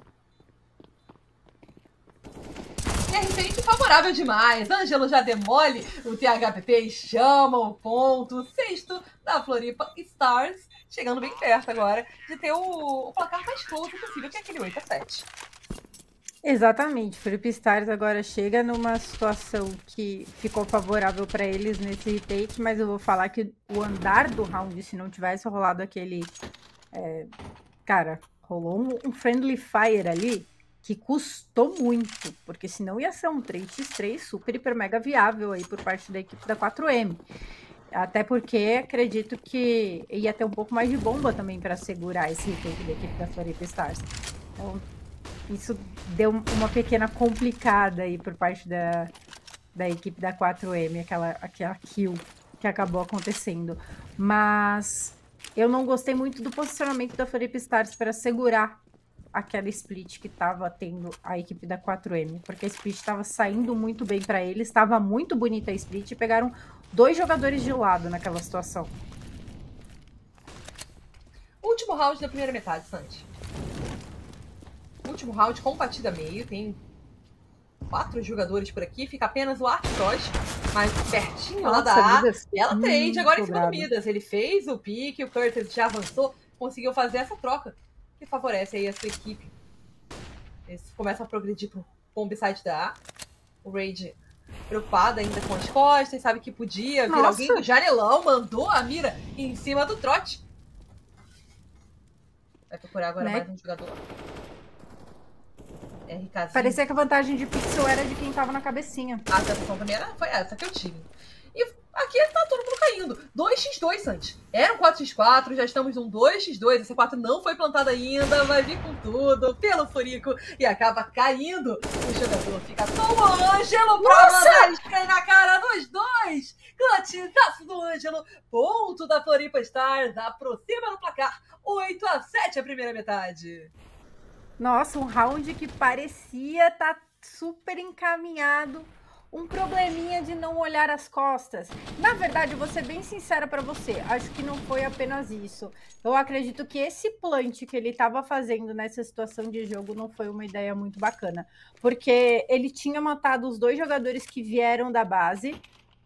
Speaker 1: E a gente favorável demais. Ângelo já demole o T H P P e chama o ponto. Sexto da Floripa Stars. Chegando bem perto agora de ter o, o placar mais close possível, que é aquele oito a sete.
Speaker 2: Exatamente, Florida Stars agora chega numa situação que ficou favorável para eles nesse retake, mas eu vou falar que o andar do round, se não tivesse rolado aquele... É, cara, rolou um, um friendly fire ali que custou muito, porque senão ia ser um três a três super, hiper, mega viável aí por parte da equipe da quatro M. Até porque acredito que ia ter um pouco mais de bomba também para segurar esse retake da equipe da Florida Stars. Então, isso deu uma pequena complicada aí por parte da, da equipe da quatro M, aquela, aquela kill que acabou acontecendo. Mas eu não gostei muito do posicionamento da Florida Stars para segurar aquela split que estava tendo a equipe da quatro M, porque a split estava saindo muito bem para eles, estava muito bonita a split e pegaram dois jogadores de lado naquela situação.
Speaker 1: Último round da primeira metade, Santi. Último round com partida meio, tem quatro jogadores por aqui, fica apenas o Art Frost, mas pertinho
Speaker 2: Nossa,
Speaker 1: lá da A,
Speaker 2: Midas,
Speaker 1: e ela trade agora em cima
Speaker 2: bravo.
Speaker 1: do Midas. Ele fez o pique, o Curtis já avançou, conseguiu fazer essa troca, que favorece aí a sua equipe. Eles começam a progredir pro bomb site da A. O Rage preocupado ainda com as costas, sabe que podia vir
Speaker 2: Nossa.
Speaker 1: alguém do janelão, mandou a mira em cima do trote. Vai procurar agora
Speaker 2: né?
Speaker 1: mais um jogador. RKzinho.
Speaker 2: Parecia que a vantagem de pixel era de quem tava na cabecinha.
Speaker 1: A sensação também era, foi essa que eu tive. E Aqui tá todo mundo caindo. dois contra dois, Santi. Era um quatro contra quatro, já estamos num dois contra dois. Esse quatro não foi plantado ainda, vai vir com tudo pelo furico e acaba caindo. O jogador fica com o Ângelo pra mandar spray na cara dos dois. Clutchaço do Ângelo. Ponto da Floripa Stars. Aproxima no placar. oito a sete a primeira metade.
Speaker 2: Nossa, um round que parecia estar tá super encaminhado. Um probleminha de não olhar as costas. Na verdade, eu vou ser bem sincera para você, acho que não foi apenas isso. Eu acredito que esse plant que ele estava fazendo nessa situação de jogo não foi uma ideia muito bacana, porque ele tinha matado os dois jogadores que vieram da base,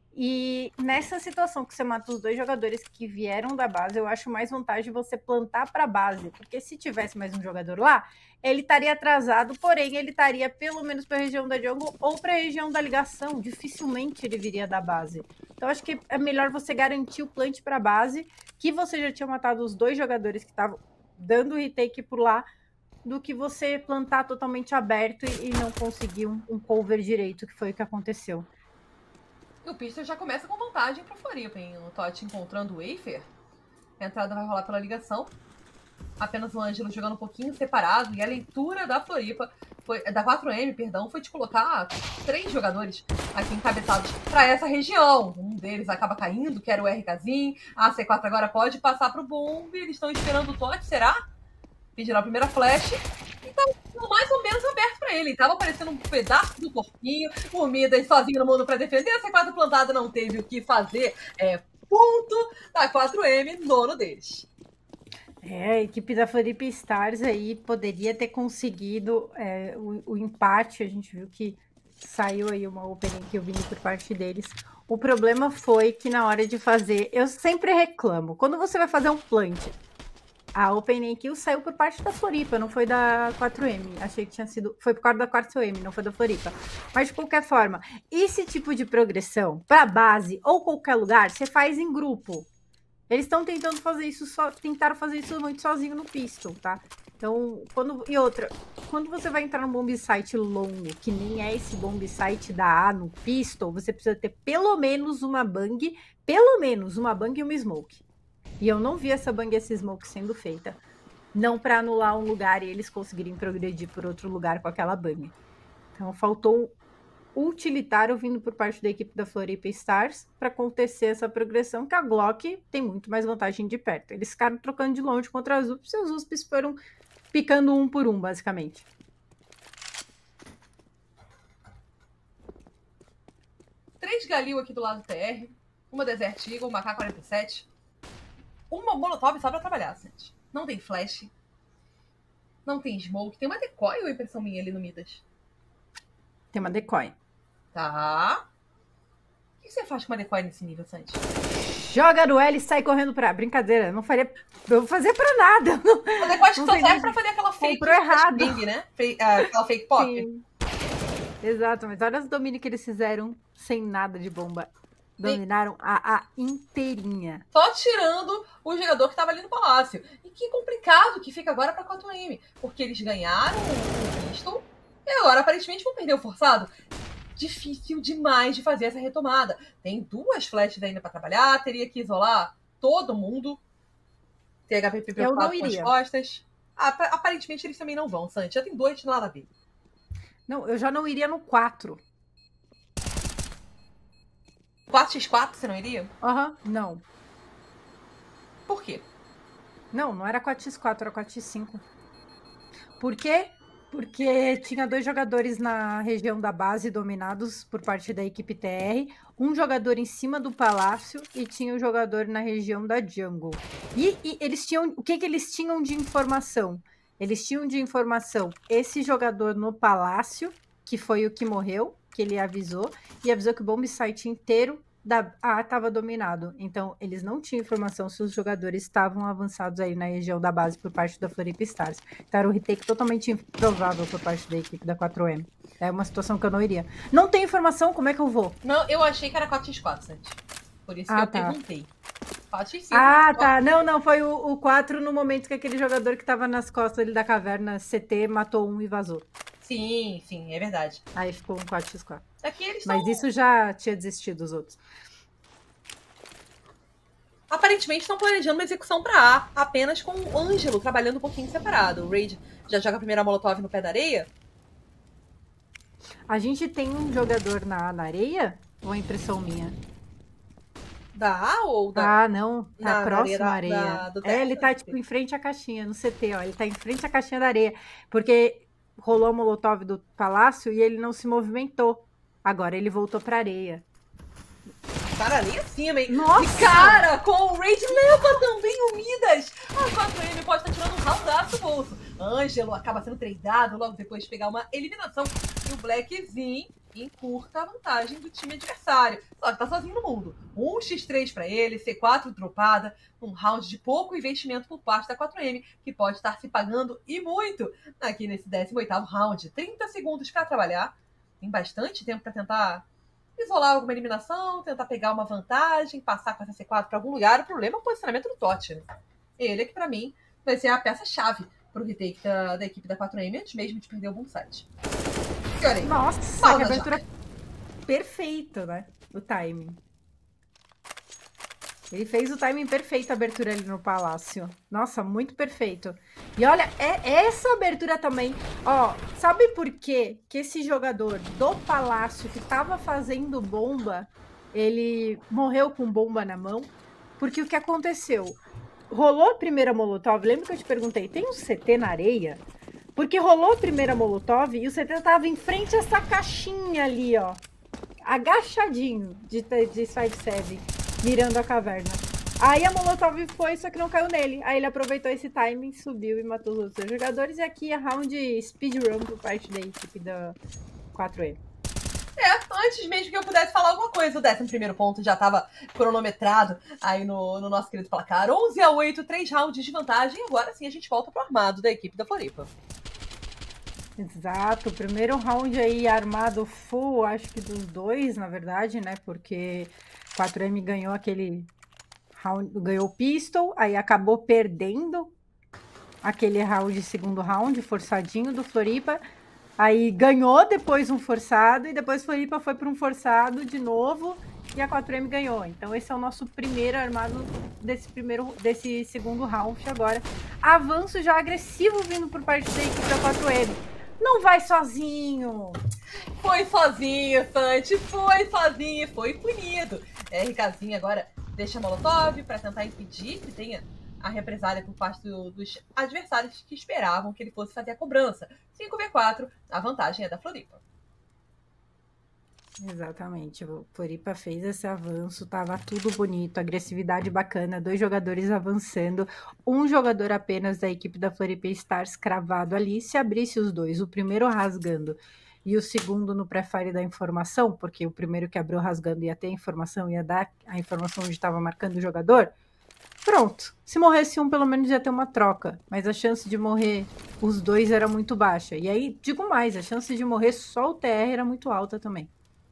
Speaker 2: e nessa situação que você mata os dois jogadores que vieram da base, eu acho mais vantagem você plantar para a base, porque se tivesse mais um jogador lá, ele estaria atrasado, porém ele estaria pelo menos para a região da jungle ou para a região da ligação, dificilmente ele viria da base. Então acho que é melhor você garantir o plant para a base, que você já tinha matado os dois jogadores que estavam dando retake por lá, do que você plantar totalmente aberto e, e não conseguir um, um cover direito, que foi o que aconteceu.
Speaker 1: E o Pistol já começa com vantagem pro Floripa, hein? O Totti encontrando o Wafer. A entrada vai rolar pela ligação. Apenas o Ângelo jogando um pouquinho separado. E a leitura da Floripa, foi, da quatro M, perdão, foi de colocar três jogadores aqui encabeçados para essa região. Um deles acaba caindo, que era o RKzinho. A C quatro agora pode passar pro Bomb. Eles estão esperando o Totti, será? Pediram a primeira flash. E tá mais ou menos aberto pra ele. Tava aparecendo um pedaço do corpinho. O Midas sozinho no mundo pra defender. A C quatro plantada não teve o que fazer. É ponto da quatro M, nono deles.
Speaker 2: É, a equipe da Floripa Stars aí poderia ter conseguido é, o, o empate. A gente viu que saiu aí uma opening que eu vi por parte deles. O problema foi que na hora de fazer... Eu sempre reclamo. Quando você vai fazer um plant... A opening kill saiu por parte da Floripa, não foi da quatro M. Achei que tinha sido... Foi por causa da quatro M, não foi da Floripa. Mas, de qualquer forma, esse tipo de progressão para base ou qualquer lugar, você faz em grupo. Eles estão tentando fazer isso, só tentaram fazer isso muito sozinho no pistol, tá? Então, quando... E outra, quando você vai entrar num bomb site longo, que nem é esse bomb site da A no pistol, você precisa ter pelo menos uma bang, pelo menos uma bang e uma smoke. E eu não vi essa bang e essa smoke sendo feita. Não para anular um lugar e eles conseguirem progredir por outro lugar com aquela bang. Então faltou um utilitário vindo por parte da equipe da Floripa Stars para acontecer essa progressão, que a Glock tem muito mais vantagem de perto. Eles ficaram trocando de longe contra as U P S e os U P S foram picando um por um, basicamente.
Speaker 1: Três Galil aqui do lado do T R. Uma Desert Eagle, uma K quarenta e sete. Uma Molotov só pra trabalhar, gente. Não tem flash. Não tem smoke. Tem uma decoy ou impressão minha ali no Midas?
Speaker 2: Tem uma decoy.
Speaker 1: Tá. O que você faz com uma decoy nesse nível, Santi?
Speaker 2: Joga no L e sai correndo pra... Brincadeira, não faria... Eu vou fazer pra nada.
Speaker 1: A decoy acho que só serve pra fazer aquela fake...
Speaker 2: Comprou errado.
Speaker 1: Bang, né? Aquela fake pop.
Speaker 2: Sim. Exato, mas olha os domínios que eles fizeram sem nada de bomba. Dominaram a A inteirinha.
Speaker 1: Só tirando o jogador que estava ali no palácio. E que complicado que fica agora para quatro M. Porque eles ganharam o pistol e agora aparentemente vão perder o forçado. Difícil demais de fazer essa retomada. Tem duas flashes ainda para trabalhar. Teria que isolar todo mundo. T H P P preocupado com as costas. Aparentemente eles também não vão, Santi. Já tem dois lá na B.
Speaker 2: Não, eu já não iria no quatro.
Speaker 1: quatro contra quatro, você não iria?
Speaker 2: Aham, uhum, não.
Speaker 1: Por quê?
Speaker 2: Não, não era quatro contra quatro, era quatro contra cinco. Por quê? Porque tinha dois jogadores na região da base dominados por parte da equipe T R, um jogador em cima do palácio e tinha um jogador na região da jungle. E, e eles tinham... O que, que eles tinham de informação? Eles tinham de informação esse jogador no palácio, que foi o que morreu, que ele avisou, e avisou que o bomb site inteiro da A estava dominado. Então, eles não tinham informação se os jogadores estavam avançados aí na região da base por parte da Floripa Stars. Então, era um retake totalmente improvável por parte da equipe da quatro M. É uma situação que eu não iria. Não tem informação, como é que eu vou?
Speaker 1: Não, eu achei que era quatro contra quatro, Santi. Por isso
Speaker 2: ah,
Speaker 1: que eu
Speaker 2: tá.
Speaker 1: perguntei. quatro contra cinco.
Speaker 2: Ah, tá. Não, não, foi o, o quatro no momento que aquele jogador que estava nas costas ali da caverna C T matou um e vazou.
Speaker 1: Sim, sim, é verdade.
Speaker 2: Aí ficou um quatro contra quatro.
Speaker 1: Aqui eles
Speaker 2: Mas
Speaker 1: são...
Speaker 2: isso já tinha desistido os outros.
Speaker 1: aparentemente estão planejando uma execução para A, apenas com o Ângelo trabalhando um pouquinho separado. O Raid já joga a primeira molotov no pé da areia.
Speaker 2: A gente tem um jogador na, na areia? Ou é impressão minha?
Speaker 1: Da A ou da...
Speaker 2: Ah, não. Tá
Speaker 1: na,
Speaker 2: próximo
Speaker 1: na
Speaker 2: à
Speaker 1: areia.
Speaker 2: areia.
Speaker 1: Da, da, do
Speaker 2: é, ele tá, tipo, em frente à caixinha, no C T, ó. Ele tá em frente à caixinha da areia. Porque rolou a molotov do palácio e ele não se movimentou. Agora ele voltou pra areia.
Speaker 1: Para ali acima, hein?
Speaker 2: Nossa!
Speaker 1: E cara, com o Raid leva também o Midas. A quatro M pode estar tirando um roundaço do bolso. Ângelo acaba sendo tradeado logo depois de pegar uma eliminação. E o Blackzinho encurta a vantagem do time adversário. Só que tá sozinho no mundo. um contra três pra ele, C quatro dropada, um round de pouco investimento por parte da quatro M, que pode estar se pagando e muito aqui nesse décimo oitavo round. trinta segundos pra trabalhar. Tem bastante tempo pra tentar isolar alguma eliminação, tentar pegar uma vantagem, passar com essa C quatro para algum lugar. O problema é o posicionamento do Totti. Né? Ele é que, para mim, vai ser a peça-chave para o retake da, da equipe da quatro M, antes mesmo de perder o boom site.
Speaker 2: Nossa, que abertura perfeita, né? O timing. Ele fez o timing perfeito, a abertura ali no palácio. Nossa, muito perfeito. E olha, é essa abertura também. Ó, sabe por quê que esse jogador do palácio que tava fazendo bomba, ele morreu com bomba na mão? Porque o que aconteceu? Rolou a primeira molotov, lembra que eu te perguntei, tem um C T na areia? Porque rolou a primeira molotov e o C T tava em frente a essa caixinha ali, ó. Agachadinho de, de cinco sete. Mirando a caverna. Aí a molotov foi, só que não caiu nele. Aí ele aproveitou esse timing, subiu e matou os outros jogadores. E aqui é round speedrun por parte da equipe da quatro M.
Speaker 1: É, antes mesmo que eu pudesse falar alguma coisa, o décimo primeiro ponto já estava cronometrado aí no, no nosso querido placar. onze a oito, três rounds de vantagem. E agora sim a gente volta pro armado da equipe da Floripa.
Speaker 2: Exato, o primeiro round aí armado full, acho que dos dois, na verdade, né? Porque quatro M ganhou aquele round, ganhou o pistol, aí acabou perdendo aquele round, segundo round, forçadinho do Floripa. Aí ganhou depois um forçado e depois Floripa foi para um forçado de novo e a quatro M ganhou. Então esse é o nosso primeiro armado desse primeiro, desse segundo round agora. Avanço já agressivo vindo por parte da equipe da quatro M. Não vai sozinho.
Speaker 1: Foi sozinho, Santi. Foi sozinho. Foi punido. RKzinho agora deixa a molotov para tentar impedir que tenha a represália por parte do, dos adversários que esperavam que ele fosse fazer a cobrança. cinco contra quatro, a vantagem é da Floripa.
Speaker 2: Exatamente, o Floripa fez esse avanço, tava tudo bonito, agressividade bacana, dois jogadores avançando, um jogador apenas da equipe da Floripa Stars cravado ali. Se abrisse os dois, o primeiro rasgando e o segundo no pré-fire da informação, porque o primeiro que abriu rasgando ia ter a informação, ia dar a informação onde estava marcando o jogador, pronto. Se morresse um, pelo menos ia ter uma troca, mas a chance de morrer os dois era muito baixa. E aí, digo mais, a chance de morrer só o T R era muito alta também.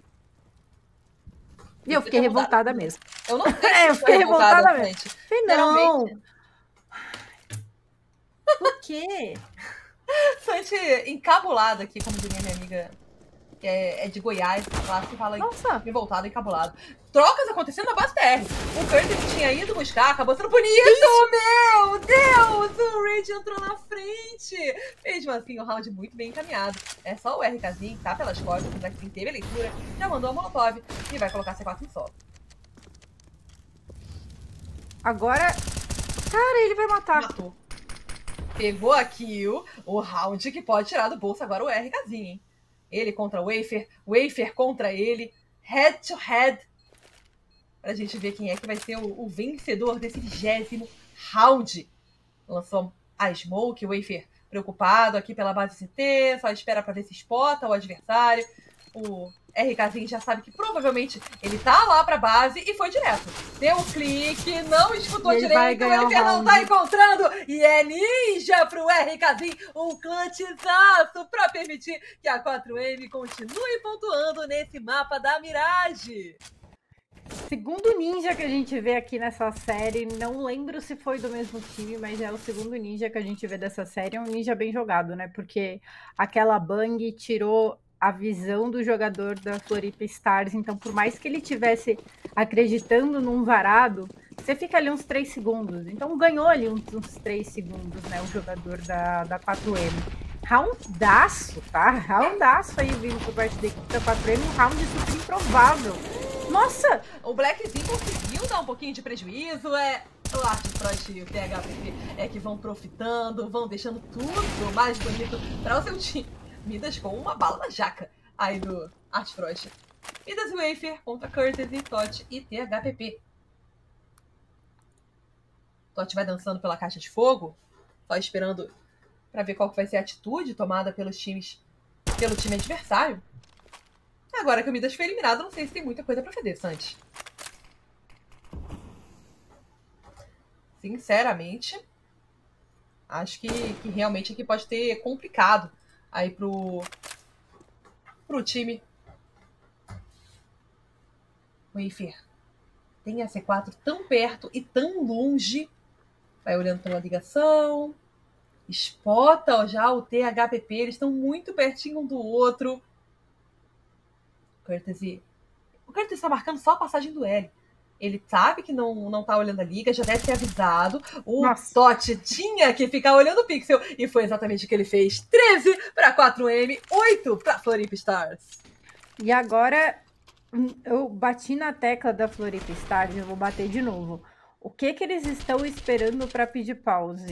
Speaker 2: E eu fiquei revoltada mesmo.
Speaker 1: Eu não sei.
Speaker 2: É, eu fiquei revoltada mesmo. Não. Por quê?
Speaker 1: Santi encabulado aqui, como diria minha amiga, que é, é de Goiás, lá se fala
Speaker 2: Nossa.
Speaker 1: revoltado, encabulado. Trocas acontecendo na base T R. O Curtis que tinha ido buscar, acabou sendo punido. Meu Deus! O Raid entrou na frente. Mesmo assim, o round muito bem encaminhado. É só o RKzinho que tá pelas costas, mas quem teve a leitura, já mandou a molotov e vai colocar C quatro em solo.
Speaker 2: Agora, cara, ele vai matar.
Speaker 1: Matou. Pegou a kill, o round que pode tirar do bolso agora o RKzinho, hein? Ele contra o Wafer, Wafer contra ele, head to head. Pra gente ver quem é que vai ser o, o vencedor desse vigésimo round. Lançou a Smoke, o Wafer preocupado aqui pela base C T, só espera pra ver se spota o adversário. O RKzinho já sabe que provavelmente ele tá lá pra base e foi direto. Deu um clique, não escutou direito, o Wafer não tá encontrando e é ninja pro RKzinho, um clutchaço pra permitir que a quatro M continue pontuando nesse mapa da Mirage.
Speaker 2: Segundo ninja que a gente vê aqui nessa série, não lembro se foi do mesmo time, mas é o segundo ninja que a gente vê dessa série, é um ninja bem jogado, né? Porque aquela bang tirou a visão do jogador da Floripa Stars, então por mais que ele tivesse acreditando num varado, você fica ali uns três segundos. Então ganhou ali uns, uns três segundos, né? O jogador da, da quatro M. Roundaço, tá? Roundaço aí vindo por parte da equipe da quatro M. Um round super improvável. Nossa!
Speaker 1: O Blackzinho conseguiu dar um pouquinho de prejuízo. É, o Artfrost e o T H P P é que vão profitando, vão deixando tudo mais bonito para o seu time. Midas com uma bala na jaca aí do Artfrost. Midas e Wafer contra Courtesy, Tot e T H P P. Tot vai dançando pela caixa de fogo, só esperando para ver qual que vai ser a atitude tomada pelos times, pelo time adversário. Agora que o Midas foi eliminado, não sei se tem muita coisa para fazer, Santi. Sinceramente, acho que, que realmente aqui pode ter complicado aí pro, pro time. Wafer tem a C quatro tão perto e tão longe. Vai olhando pela ligação. Spota já o T H P P. Eles estão muito pertinho um do outro. Courtesy. O Courtesy está marcando só a passagem do L. Ele sabe que não, não tá olhando a liga, já deve ter avisado. O Tot tinha que ficar olhando o Pixel. E foi exatamente o que ele fez. treze para quatro M, oito para Florip Stars.
Speaker 2: E agora, eu bati na tecla da Florip Stars, eu vou bater de novo. O que que eles estão esperando para pedir pause?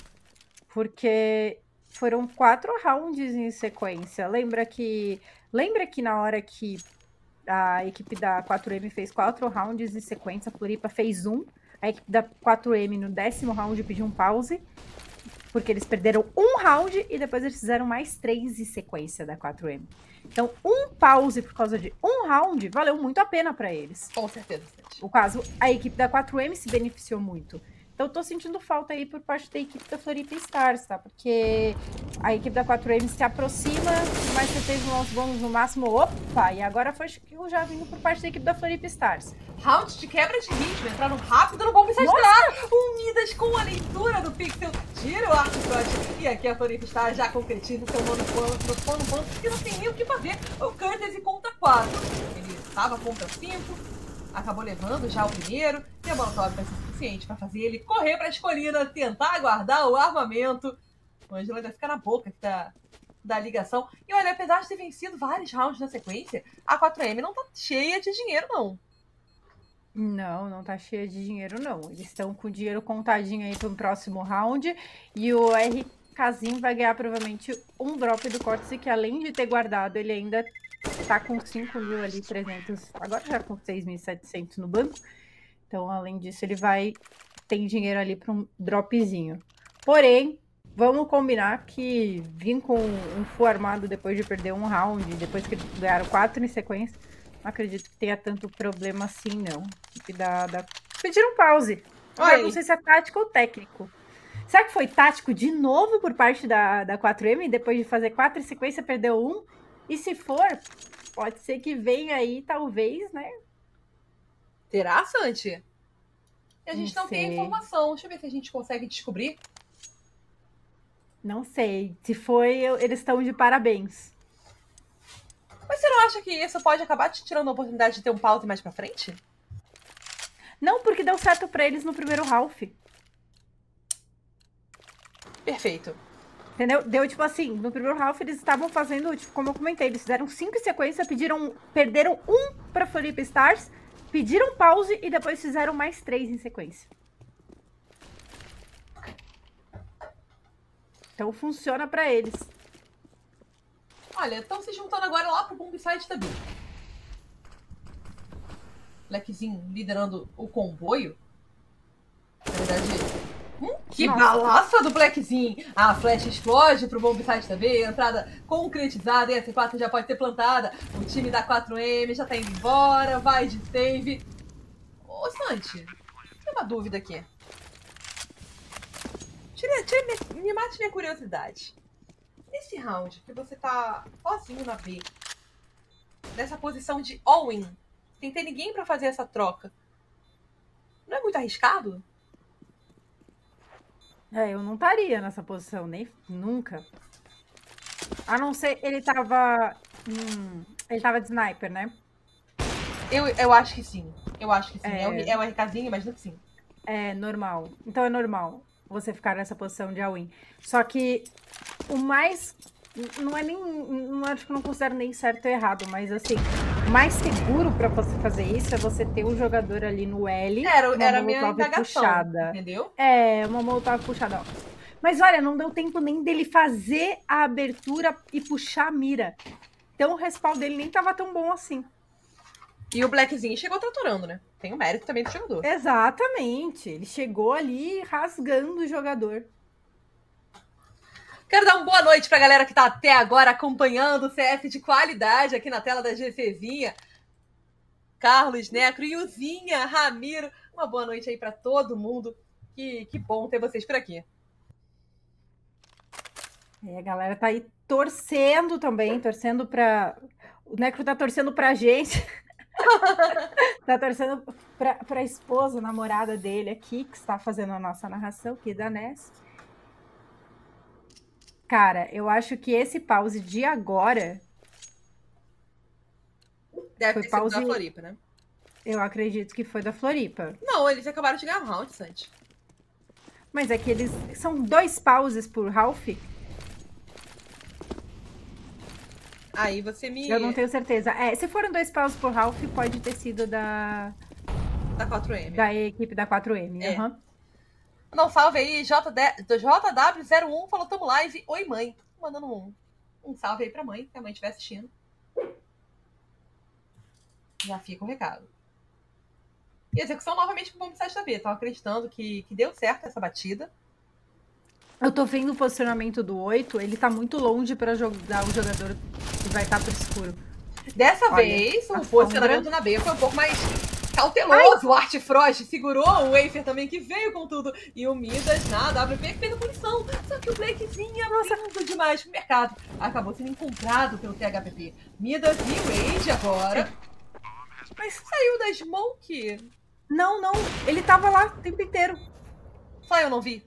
Speaker 2: Porque foram quatro rounds em sequência. Lembra que, lembra que na hora que a equipe da quatro M fez quatro rounds em sequência, a Floripa fez um. A equipe da quatro M no décimo round pediu um pause, porque eles perderam um round e depois eles fizeram mais três em sequência da quatro M. Então, um pause por causa de um round valeu muito a pena para eles.
Speaker 1: Com certeza.
Speaker 2: No caso, a equipe da quatro M se beneficiou muito. Então, eu tô sentindo falta aí por parte da equipe da Florip Stars, tá? Porque a equipe da quatro M se aproxima, mas você teve uns bônus no máximo. Opa! E agora foi que já vindo por parte da equipe da Florip Stars.
Speaker 1: Round de quebra de ritmo, entraram rápido no bom Stars. Unidas com a leitura do Pixel, tira o Artfrost. E aqui a Florip Stars já concretiza o seu mano no plano ponto, porque não tem nem o que fazer. O Courtesy contra quatro. Ele estava contra cinco. Acabou levando já o primeiro, e a Molotov vai ser suficiente para fazer ele correr para as colinas, tentar guardar o armamento. O Ângelo ainda fica na boca da, da ligação. E olha, apesar de ter vencido vários rounds na sequência, a quatro M não tá cheia de dinheiro, não.
Speaker 2: Não, não tá cheia de dinheiro, não. Eles estão com o dinheiro contadinho aí para o próximo round, e o RKzinho vai ganhar provavelmente um drop do Cortex, que além de ter guardado, ele ainda tá com cinco mil ali, trezentos, agora já com seis mil e setecentos no banco. Então, além disso, ele vai ter dinheiro ali para um dropzinho. Porém, vamos combinar que vir com um full armado depois de perder um round, depois que eles ganharam quatro em sequência, não acredito que tenha tanto problema assim, não. Que dá, dá... Pediram pause. Agora, não sei se é tático ou técnico. Será que foi tático de novo por parte da, da quatro M, depois de fazer quatro em sequência, perdeu um? E se for, pode ser que venha aí, talvez, né?
Speaker 1: Terá, Santi? A gente não, não tem
Speaker 2: sei.
Speaker 1: informação. Deixa eu ver se a gente consegue descobrir.
Speaker 2: Não sei. Se foi, eles estão de parabéns.
Speaker 1: Mas você não acha que isso pode acabar te tirando a oportunidade de ter um pause mais pra frente?
Speaker 2: Não, porque deu certo pra eles no primeiro half.
Speaker 1: Perfeito.
Speaker 2: Entendeu? Deu, tipo assim, no primeiro half eles estavam fazendo, tipo, como eu comentei, eles fizeram cinco em sequência, pediram, perderam um pra Florip Stars, pediram pause e depois fizeram mais três em sequência. Então funciona pra eles.
Speaker 1: Olha, estão se juntando agora lá pro Bombsite também. Blackzinho liderando o comboio. Na verdade... Hum, que Nossa. Balaça do Blackzinho! A flecha explode pro Bombsite também, entrada concretizada, e a C quatro já pode ser plantada. O time da quatro M já tá indo embora, vai de save. Ô, Santi, tem uma dúvida aqui. Tira, tira, me, me mate minha curiosidade. Nesse round que você tá sozinho na B, nessa posição de all-in, sem ter ninguém pra fazer essa troca, não é muito arriscado?
Speaker 2: É, eu não estaria nessa posição, nem nunca. A não ser ele tava. Hum, ele tava de sniper, né?
Speaker 1: Eu, eu acho que sim. Eu acho que sim. É,
Speaker 2: É...
Speaker 1: é o RKzinho, imagino que sim.
Speaker 2: É normal. Então é normal você ficar nessa posição de all-in. Só que o mais... Não é nem... Não acho que eu não considero nem certo ou errado, mas assim... O mais seguro pra você fazer isso é você ter um jogador ali no L.
Speaker 1: Era,
Speaker 2: uma
Speaker 1: era a minha
Speaker 2: molotov
Speaker 1: indagação,
Speaker 2: puxada.
Speaker 1: entendeu?
Speaker 2: É, uma molotov puxada. Ó. Mas olha, não deu tempo nem dele fazer a abertura e puxar a mira. Então o respawn dele nem tava tão bom assim.
Speaker 1: E o Blackzinho chegou tratorando, né? Tem o mérito também do jogador.
Speaker 2: Exatamente. Ele chegou ali rasgando o jogador.
Speaker 1: Quero dar uma boa noite pra galera que tá até agora acompanhando o C F de qualidade aqui na tela da GCzinha. Carlos, Necro, Yuzinha, Ramiro. Uma boa noite aí pra todo mundo. Que, que bom ter vocês por aqui.
Speaker 2: É, a galera tá aí torcendo também, torcendo pra... O Necro tá torcendo pra gente. Tá torcendo pra, pra esposa, namorada dele aqui, que está fazendo a nossa narração aqui da Ness. Cara, eu acho que esse pause de agora...
Speaker 1: Deve
Speaker 2: foi
Speaker 1: ter
Speaker 2: pause...
Speaker 1: sido da Floripa, né?
Speaker 2: Eu acredito que foi da Floripa.
Speaker 1: Não, eles acabaram de ganhar um round, Santi.
Speaker 2: Mas é que eles... São dois pauses por Ralph?
Speaker 1: Aí você me...
Speaker 2: Eu não tenho certeza. É, se foram dois pauses por Ralph, pode ter sido da...
Speaker 1: Da quatro M.
Speaker 2: Da equipe da quatro M.
Speaker 1: É.
Speaker 2: Uhum.
Speaker 1: Não, salve aí, J W zero um falou, tamo live. Oi, mãe. Mandando um, um salve aí pra mãe, que a mãe estiver assistindo. Já fica o recado. E execução novamente com o bomb site da B. Estão acreditando que, que deu certo essa batida.
Speaker 2: Eu tô vendo o posicionamento do oito, ele tá muito longe pra jogar o jogador que vai estar pro escuro.
Speaker 1: Dessa
Speaker 2: Olha,
Speaker 1: vez, o
Speaker 2: a
Speaker 1: posicionamento
Speaker 2: sombra.
Speaker 1: na B foi um pouco mais cauteloso. O Art Frost segurou, o Wafer também que veio com tudo. E o Midas na A W P que fez a punição. Só que o Blackzinho abrindo demais pro mercado. Acabou sendo encontrado pelo T H P P. Midas e o Age agora. Mas saiu da Smoke.
Speaker 2: Não, não, ele tava lá o tempo inteiro.
Speaker 1: Só eu não vi.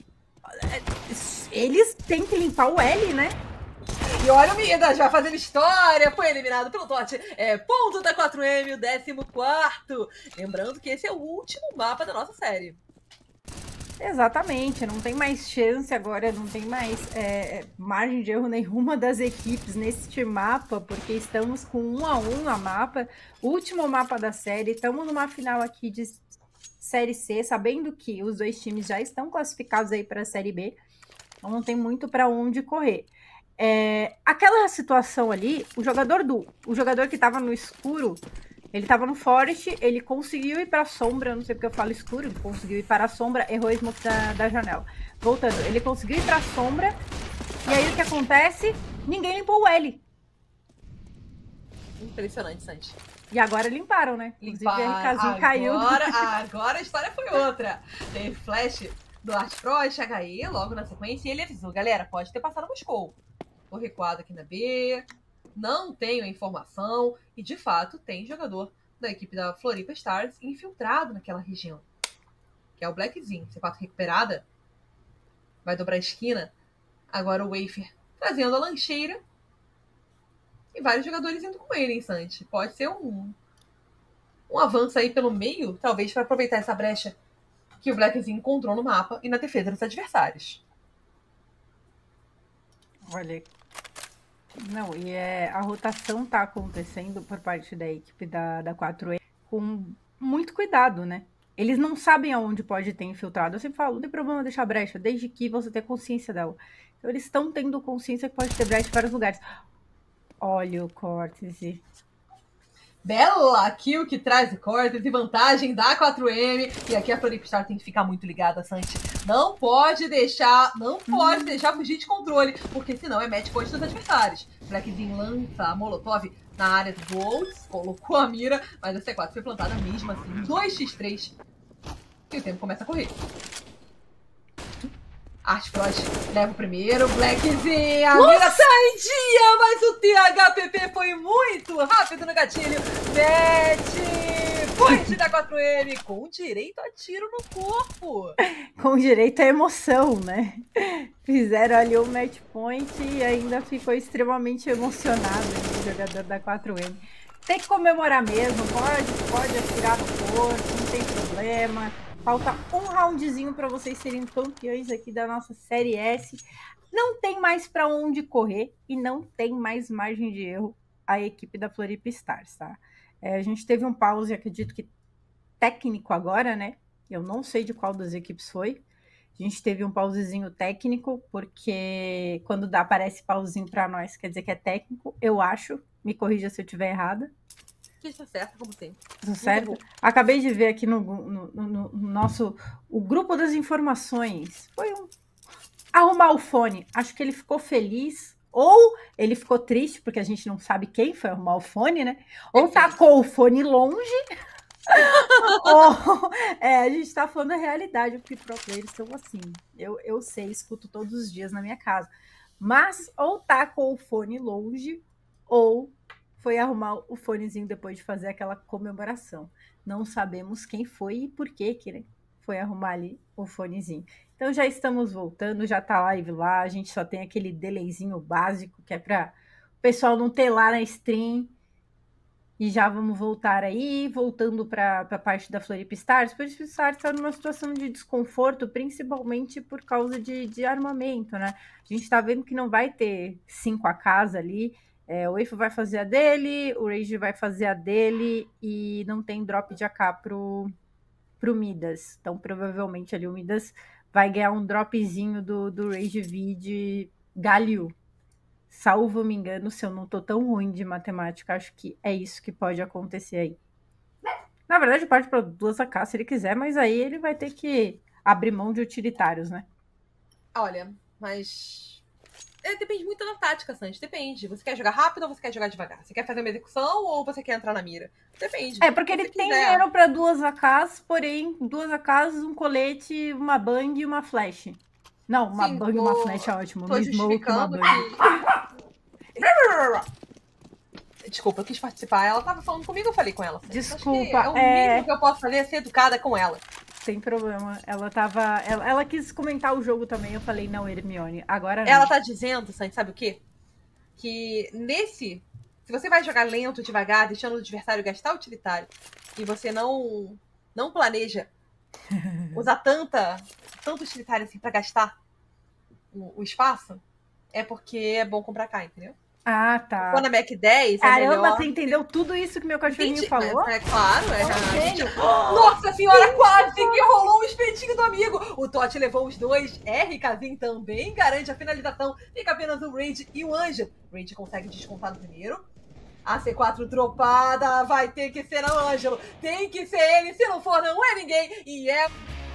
Speaker 2: Eles têm que limpar o L, né?
Speaker 1: E olha o Midas, vai fazendo história, foi eliminado pelo T O T. É ponto da quatro M, o décimo quarto. Lembrando que esse é o último mapa da nossa série.
Speaker 2: Exatamente, não tem mais chance agora, não tem mais é, margem de erro nenhuma das equipes neste mapa, porque estamos com um a um na mapa, último mapa da série, estamos numa final aqui de Série C, sabendo que os dois times já estão classificados aí para a Série B, então não tem muito para onde correr. É, aquela situação ali, o jogador do, o jogador que estava no escuro, ele estava no Forest, ele conseguiu ir para a sombra, não sei porque eu falo escuro, ele conseguiu ir para a sombra, errou o smoke da, da janela. Voltando, ele conseguiu ir para a sombra, e aí o que acontece? Ninguém limpou o L.
Speaker 1: Impressionante, Santi.
Speaker 2: E agora limparam, né? Inclusive,
Speaker 1: Limpar.
Speaker 2: o RKzinho caiu.
Speaker 1: Agora, agora a história foi outra. Teve flash do Art Frost, H E, logo na sequência, e ele avisou, galera, pode ter passado Moscou. Tô recuado aqui na B, não tenho a informação, e de fato tem jogador da equipe da Floripa Stars infiltrado naquela região, que é o Blackzinho. C quatro recuperada, vai dobrar a esquina, agora o Wafer trazendo a lancheira, e vários jogadores indo com ele, hein, Santi? Pode ser um, um avanço aí pelo meio, talvez para aproveitar essa brecha que o Blackzinho encontrou no mapa e na defesa dos adversários.
Speaker 2: Olha, não, e é, a rotação tá acontecendo por parte da equipe da, da quatro E com muito cuidado, né? Eles não sabem aonde pode ter infiltrado. Eu sempre falo, não tem problema deixar brecha, desde que você tenha consciência dela. Então eles estão tendo consciência que pode ter brecha em vários lugares. Olha o Cortese.
Speaker 1: Bela kill que traz o Cortese, vantagem da quatro M. E aqui a Floripa Star tem que ficar muito ligada, Santi. Não pode deixar, não pode hum. deixar fugir de controle, porque senão é match point dos adversários. Blackzinho lança a Molotov na área do Boltz, colocou a mira, mas a C quatro foi plantada mesmo assim. dois contra três. E o tempo começa a correr. Art Frost leva o primeiro, Blackzinho, a mira sai em dia, mas o T H P P foi muito rápido no gatilho. Mete point da quatro M, com direito a tiro no corpo.
Speaker 2: Com direito à emoção, né? Fizeram ali o match point e ainda ficou extremamente emocionado o jogador da quatro M. Tem que comemorar mesmo, pode, pode atirar no corpo, não tem problema. Falta um roundzinho para vocês serem campeões aqui da nossa Série S. Não tem mais para onde correr e não tem mais margem de erro a equipe da Floripa Stars, tá? É, a gente teve um pause, acredito que técnico agora, né? Eu não sei de qual das equipes foi. A gente teve um pausezinho técnico, porque quando dá, aparece pauzinho para nós, quer dizer que é técnico, eu acho. Me corrija se eu estiver errada.
Speaker 1: Isso certo, como sempre.
Speaker 2: Tudo certo? Acabei de ver aqui no, no, no, no nosso o grupo das informações. Foi um arrumar o fone. Acho que ele ficou feliz, ou ele ficou triste, porque a gente não sabe quem foi arrumar o fone, né? Ou tacou o fone longe. ou, é, a gente tá falando a realidade, porque pro players são assim. Eu, eu sei, escuto todos os dias na minha casa. Mas ou tacou o fone longe, ou foi arrumar o fonezinho depois de fazer aquela comemoração. Não sabemos quem foi e por que que, né, foi arrumar ali o fonezinho. Então já estamos voltando, já tá live lá, a gente só tem aquele delayzinho básico, que é para o pessoal não ter lá na stream. E já vamos voltar aí, voltando para a parte da Floripa Stars. Floripa Stars está numa situação de desconforto, principalmente por causa de, de armamento, né? A gente está vendo que não vai ter cinco a casa ali. É, o Eifo vai fazer a dele, o Rage vai fazer a dele e não tem drop de A K pro, pro Midas. Então, provavelmente ali o Midas vai ganhar um dropzinho do, do Rage V de Galil. Salvo me engano, se eu não tô tão ruim de matemática, acho que é isso que pode acontecer aí. Na verdade, pode para duas A K se ele quiser, mas aí ele vai ter que abrir mão de utilitários, né?
Speaker 1: Olha, mas... É, depende muito da tática, Sanji. Depende. Você quer jogar rápido ou você quer jogar devagar? Você quer fazer uma execução ou você quer entrar na mira? Depende.
Speaker 2: É, porque ele tem
Speaker 1: quiser.
Speaker 2: dinheiro para duas A Ks, porém, duas A Ks, um colete, uma bang e uma flash. Não, uma
Speaker 1: Sim,
Speaker 2: bang e
Speaker 1: tô,
Speaker 2: uma flash é ótimo.
Speaker 1: Tô
Speaker 2: Uma smoke, uma
Speaker 1: justificando
Speaker 2: bang.
Speaker 1: que... Desculpa, eu quis participar. Ela tava falando comigo, eu falei com ela.
Speaker 2: Desculpa.
Speaker 1: É o
Speaker 2: é...
Speaker 1: mínimo que eu posso fazer é ser educada com ela.
Speaker 2: Sem problema. Ela tava. Ela, ela quis comentar o jogo também. Eu falei, não, Hermione. Agora não.
Speaker 1: Ela tá dizendo, sabe o quê? Que nesse. Se você vai jogar lento, devagar, deixando o adversário gastar utilitário, e você não. Não planeja usar tanta. Tanto utilitário assim pra gastar o, o espaço, é porque é bom comprar cá, entendeu?
Speaker 2: Ah, tá.
Speaker 1: Quando a Mac dez.
Speaker 2: Caramba,
Speaker 1: é melhor...
Speaker 2: você entendeu tudo isso que meu cachorrinho
Speaker 1: Entendi,
Speaker 2: falou?
Speaker 1: É, é claro, é.
Speaker 2: Oh,
Speaker 1: gente... Nossa senhora, quase que rolou um espetinho do amigo. O Totti levou os dois. R Kazin também garante a finalização. Fica apenas o Rage e o Anjo. Rage consegue descontar no primeiro. A C quatro dropada. Vai ter que ser o Ângelo. Tem que ser ele. Se não for, não é ninguém. E é...